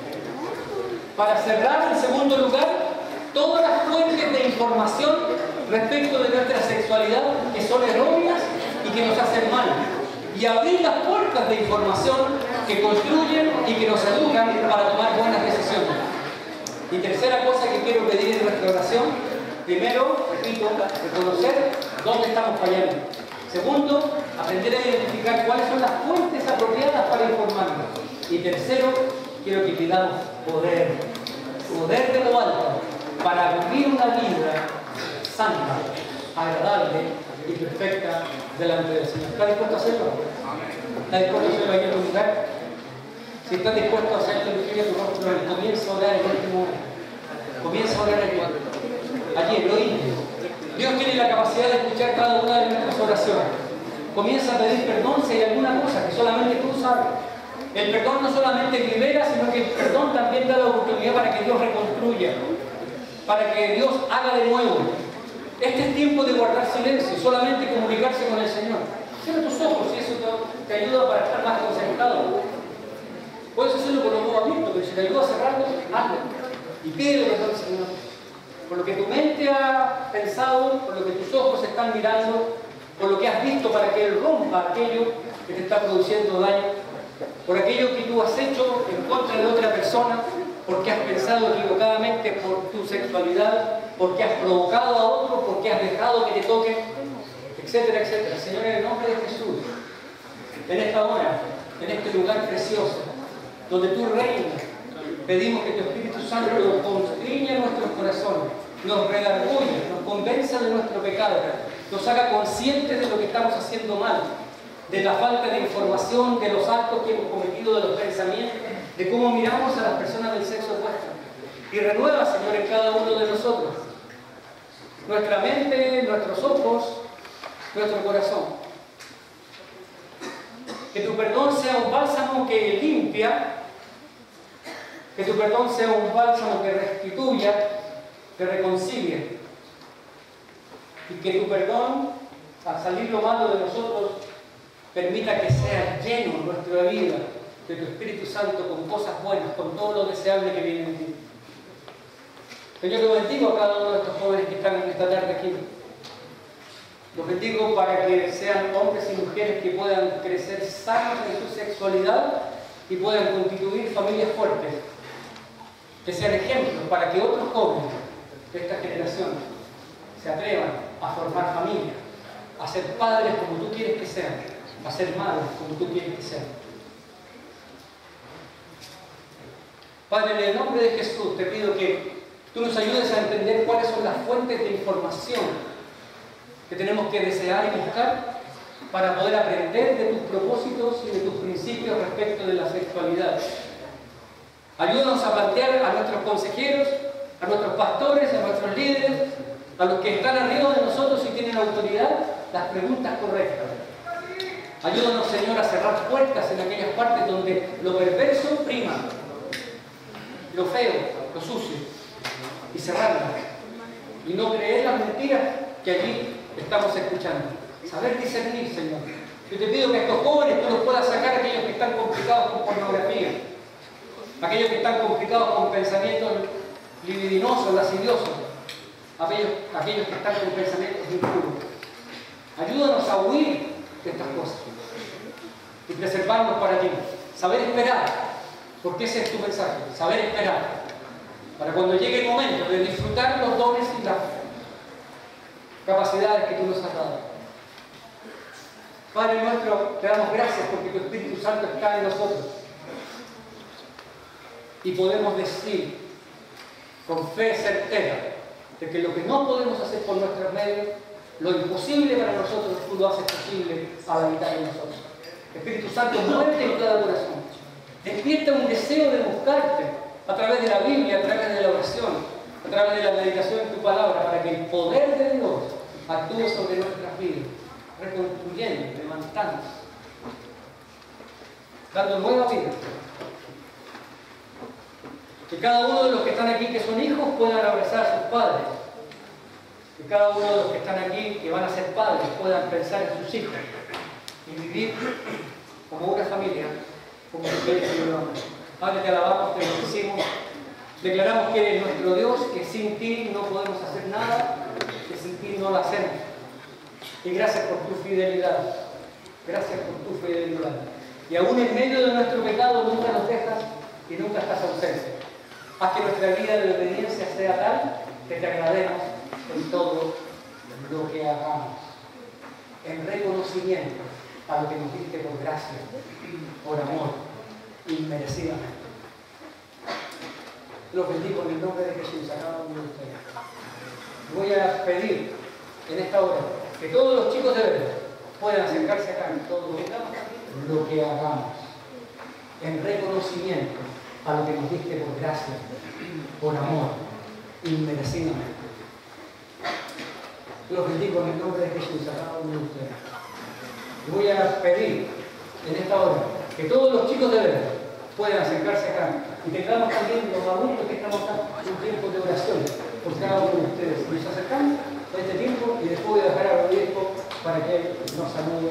Para cerrar, en segundo lugar, todas las fuentes de información respecto de nuestra sexualidad que son erróneas y que nos hacen mal. Y abrir las puertas de información que construyen y que nos educan para tomar buenas decisiones. Y tercera cosa que quiero pedir en nuestra oración: primero, repito, reconocer dónde estamos fallando. Segundo, aprender a identificar cuáles son las fuentes apropiadas para informarnos. Y tercero, quiero que pidamos poder, poder de lo alto, para vivir una vida santa, agradable y perfecta delante del Señor. ¿Está dispuesto a hacerlo? ¿Está dispuesto a hacerlo ahí en tu lugar? Si estás dispuesto a hacerlo, inclina tu rostro y comienza a orar en este momento. Comienza a orar aquí. Allí, en lo íntimo. Dios tiene la capacidad de escuchar cada una de nuestras oraciones. Comienza a pedir perdón si hay alguna cosa que solamente tú sabes. El perdón no solamente libera, sino que el perdón también da la oportunidad para que Dios reconstruya, para que Dios haga de nuevo. Este es tiempo de guardar silencio, solamente comunicarse con el Señor. Cierra tus ojos y eso te, te ayuda para estar más concentrado. Puedes hacerlo con los ojos abiertos, pero si te ayuda a cerrarlo, hazlo. Y pídele perdón al Señor. Por lo que tu mente ha pensado, por lo que tus ojos están mirando, por lo que has visto para que Él rompa aquello que te está produciendo daño, por aquello que tú has hecho en contra de otra persona, porque has pensado equivocadamente por tu sexualidad, porque has provocado a otro, porque has dejado que te toquen, etcétera, etcétera. Señor, en el nombre de Jesús, en esta hora, en este lugar precioso, donde tú reinas, pedimos que tu Espíritu Santo nos constriña nuestros corazones, nos redarguya, nos convenza de nuestro pecado, nos haga conscientes de lo que estamos haciendo mal, de la falta de información, de los actos que hemos cometido, de los pensamientos, de cómo miramos a las personas del sexo opuesto. Y renueva, Señor, en cada uno de nosotros nuestra mente, nuestros ojos, nuestro corazón. Que tu perdón sea un bálsamo que limpia, que tu perdón sea un bálsamo que restituya, que reconcilie. Y que tu perdón, al salir lo malo de nosotros, permita que sea lleno nuestra vida de tu Espíritu Santo con cosas buenas, con todo lo deseable que viene de ti. Señor, lo bendigo a cada uno de estos jóvenes que están en esta tarde aquí. Los bendigo para que sean hombres y mujeres que puedan crecer sanos en su sexualidad y puedan constituir familias fuertes. Que sean ejemplos para que otros jóvenes de esta generación se atrevan a formar familia, a ser padres como tú quieres que sean, a ser madres como tú quieres que sean. Padre, en el nombre de Jesús te pido que tú nos ayudes a entender cuáles son las fuentes de información que tenemos que desear y buscar para poder aprender de tus propósitos y de tus principios respecto de la sexualidad. Ayúdanos a plantear a nuestros consejeros, a nuestros pastores, a nuestros líderes, a los que están arriba de nosotros y tienen autoridad, las preguntas correctas. Ayúdanos, Señor, a cerrar puertas en aquellas partes donde lo perverso prima, lo feo, lo sucio, y cerrarlas. Y no creer las mentiras que allí estamos escuchando. Saber discernir, Señor. Yo te pido que a estos jóvenes tú los puedas sacar, aquellos que están complicados con pornografía, aquellos que están complicados con pensamientos libidinosos, lasciviosos, aquellos, aquellos que están con pensamientos impuros. Ayúdanos a huir de estas cosas y preservarnos para ti. Saber esperar, porque ese es tu mensaje. Saber esperar, para cuando llegue el momento de disfrutar los dones y las capacidades que tú nos has dado. Padre nuestro, te damos gracias porque tu Espíritu Santo está en nosotros. Y podemos decir con fe certera de que lo que no podemos hacer por nuestros medios, lo imposible para nosotros, tú lo haces posible al habitar en nosotros. Espíritu Santo, muévete en cada corazón. Despierta un deseo de buscarte a través de la Biblia, a través de la oración, a través de la meditación en tu palabra, para que el poder de Dios actúe sobre nuestras vidas, reconstruyendo, levantando, dando nueva vida. Que cada uno de los que están aquí, que son hijos, puedan abrazar a sus padres. Que cada uno de los que están aquí, que van a ser padres, puedan pensar en sus hijos y vivir como una familia, como ustedes y yo. Padre, te alabamos, te bendecimos, declaramos que eres nuestro Dios, que sin ti no podemos hacer nada, que sin ti no lo hacemos. Y gracias por tu fidelidad, gracias por tu fidelidad. Y aún en medio de nuestro pecado nunca nos dejas y nunca estás ausente. Haz que nuestra vida de obediencia sea tal que te agrademos en todo lo que hagamos, en reconocimiento a lo que nos diste por gracia, por amor, inmerecidamente. Los bendigo en el nombre de Jesús a cada uno de ustedes. Voy a pedir en esta hora que todos los chicos de verdad puedan acercarse acá en todo lo que hagamos, en reconocimiento a lo que nos diste por gracia, por amor, inmerecidamente. Los bendigo en el nombre de Jesús a cada uno de ustedes. Voy a pedir en esta hora que todos los chicos de verdad puedan acercarse acá y tengamos también los adultos que estamos acá un tiempo de oración por cada uno de ustedes. Nos acercamos a este tiempo y después voy a dejar al obispo para que él nos salude.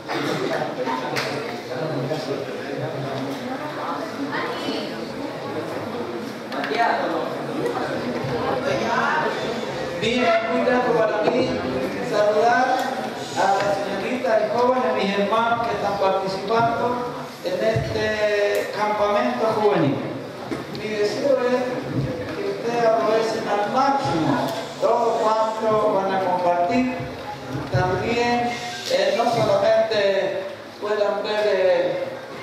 Bien, muy grato para mí saludar a las señoritas y jóvenes, mis hermanos que están participando en este campamento juvenil. Mi deseo es que ustedes aprovechen al máximo todo cuanto van a compartir. También eh, no solamente puedan ver, eh,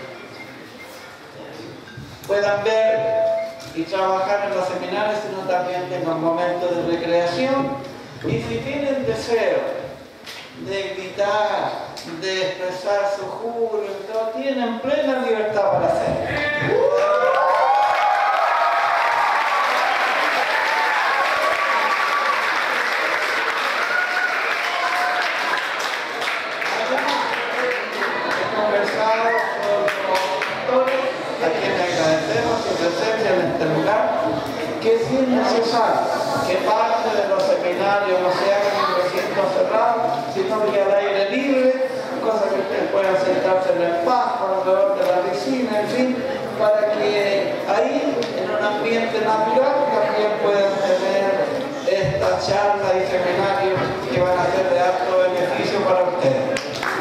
puedan ver y trabajar en los seminarios, sino también tengan momentos de recreación. Y si tienen deseo de gritar, de expresar su júbilo y todo, tienen plena libertad para hacerlo. He conversado con los doctores, a quienes agradecemos su presencia en este lugar, que si es necesario que parte de los seminarios no se hagan en recintos cerrados, sino que al aire libre, cosa que ustedes puedan sentarse en el pasto, alrededor de la piscina, en fin, para que ahí, en un ambiente natural, también puedan tener estas charlas y seminarios que van a ser de alto beneficio para ustedes.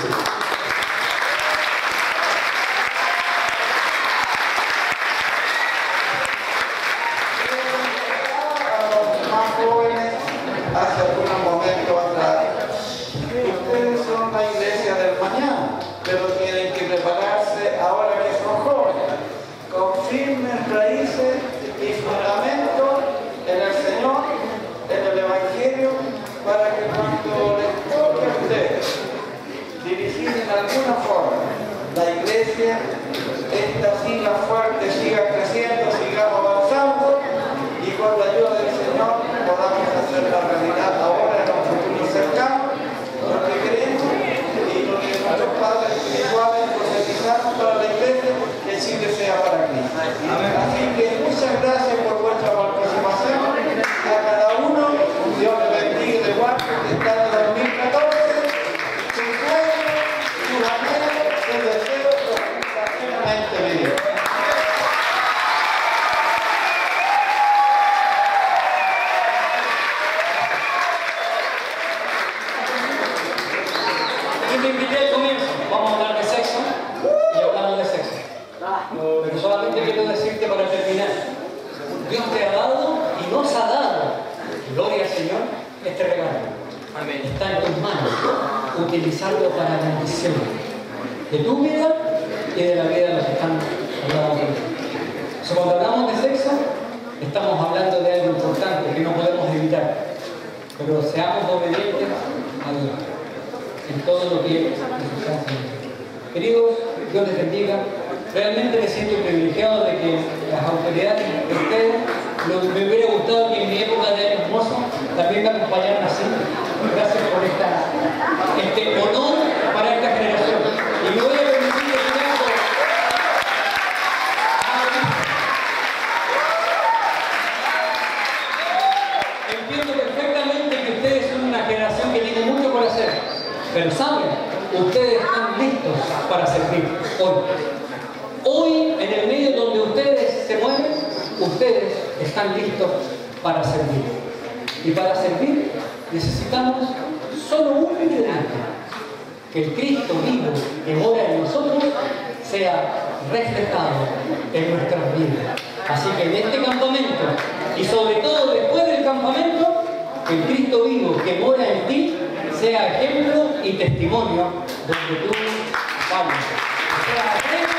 Hace algunos momentos atrás, ustedes son la iglesia del mañana, pero tienen que prepararse ahora que son jóvenes, con firmes raíces y fundamentos en el Señor, en el Evangelio, para que cuando les toque a ustedes dirigir en alguna forma la iglesia, esta siga fuerte, siga creciendo, sigamos avanzando, y con la ayuda del Señor podamos hacer la realidad ahora en un futuro cercano, lo que queremos y lo que nuestros padres espirituales profetizaron para la iglesia, que Chile sea para Cristo. Así que muchas gracias por vuestra participación. A cada uno, Dios les bendiga de guardia que está en el dos mil catorce, sus sueños, sus anhelos, sus deseos, plenamente vividos. Me invité al comienzo, vamos a hablar de sexo y hablamos de sexo. Pero solamente quiero decirte para terminar, Dios te ha dado y nos ha dado, gloria al Señor, este regalo. Está en tus manos, utilizarlo para la bendición de tu vida y de la vida de los que están al lado de ti. Cuando hablamos de sexo, estamos hablando de algo importante. militar. Pero seamos obedientes a Dios en todo lo que nos está haciendo. Queridos, Dios les bendiga. Realmente me siento privilegiado de que las autoridades de ustedes, lo, me hubiera gustado que en mi época de años mozos también me acompañaran así. Gracias por esta, este honor para esta generación. Y me voy a permitir que sigamos. Entiendo perfectamente que ustedes son una generación que tiene mucho por hacer, pero saben, ustedes están listos para servir hoy. Hoy, en el medio donde ustedes se mueven, ustedes están listos para servir. Y para servir necesitamos solo un ingrediente: que el Cristo vivo que mora en nosotros sea reflejado en nuestras vidas. Así que en este campamento, y sobre todo después del campamento, que el Cristo vivo que mora en ti sea ejemplo y testimonio donde tú vayas.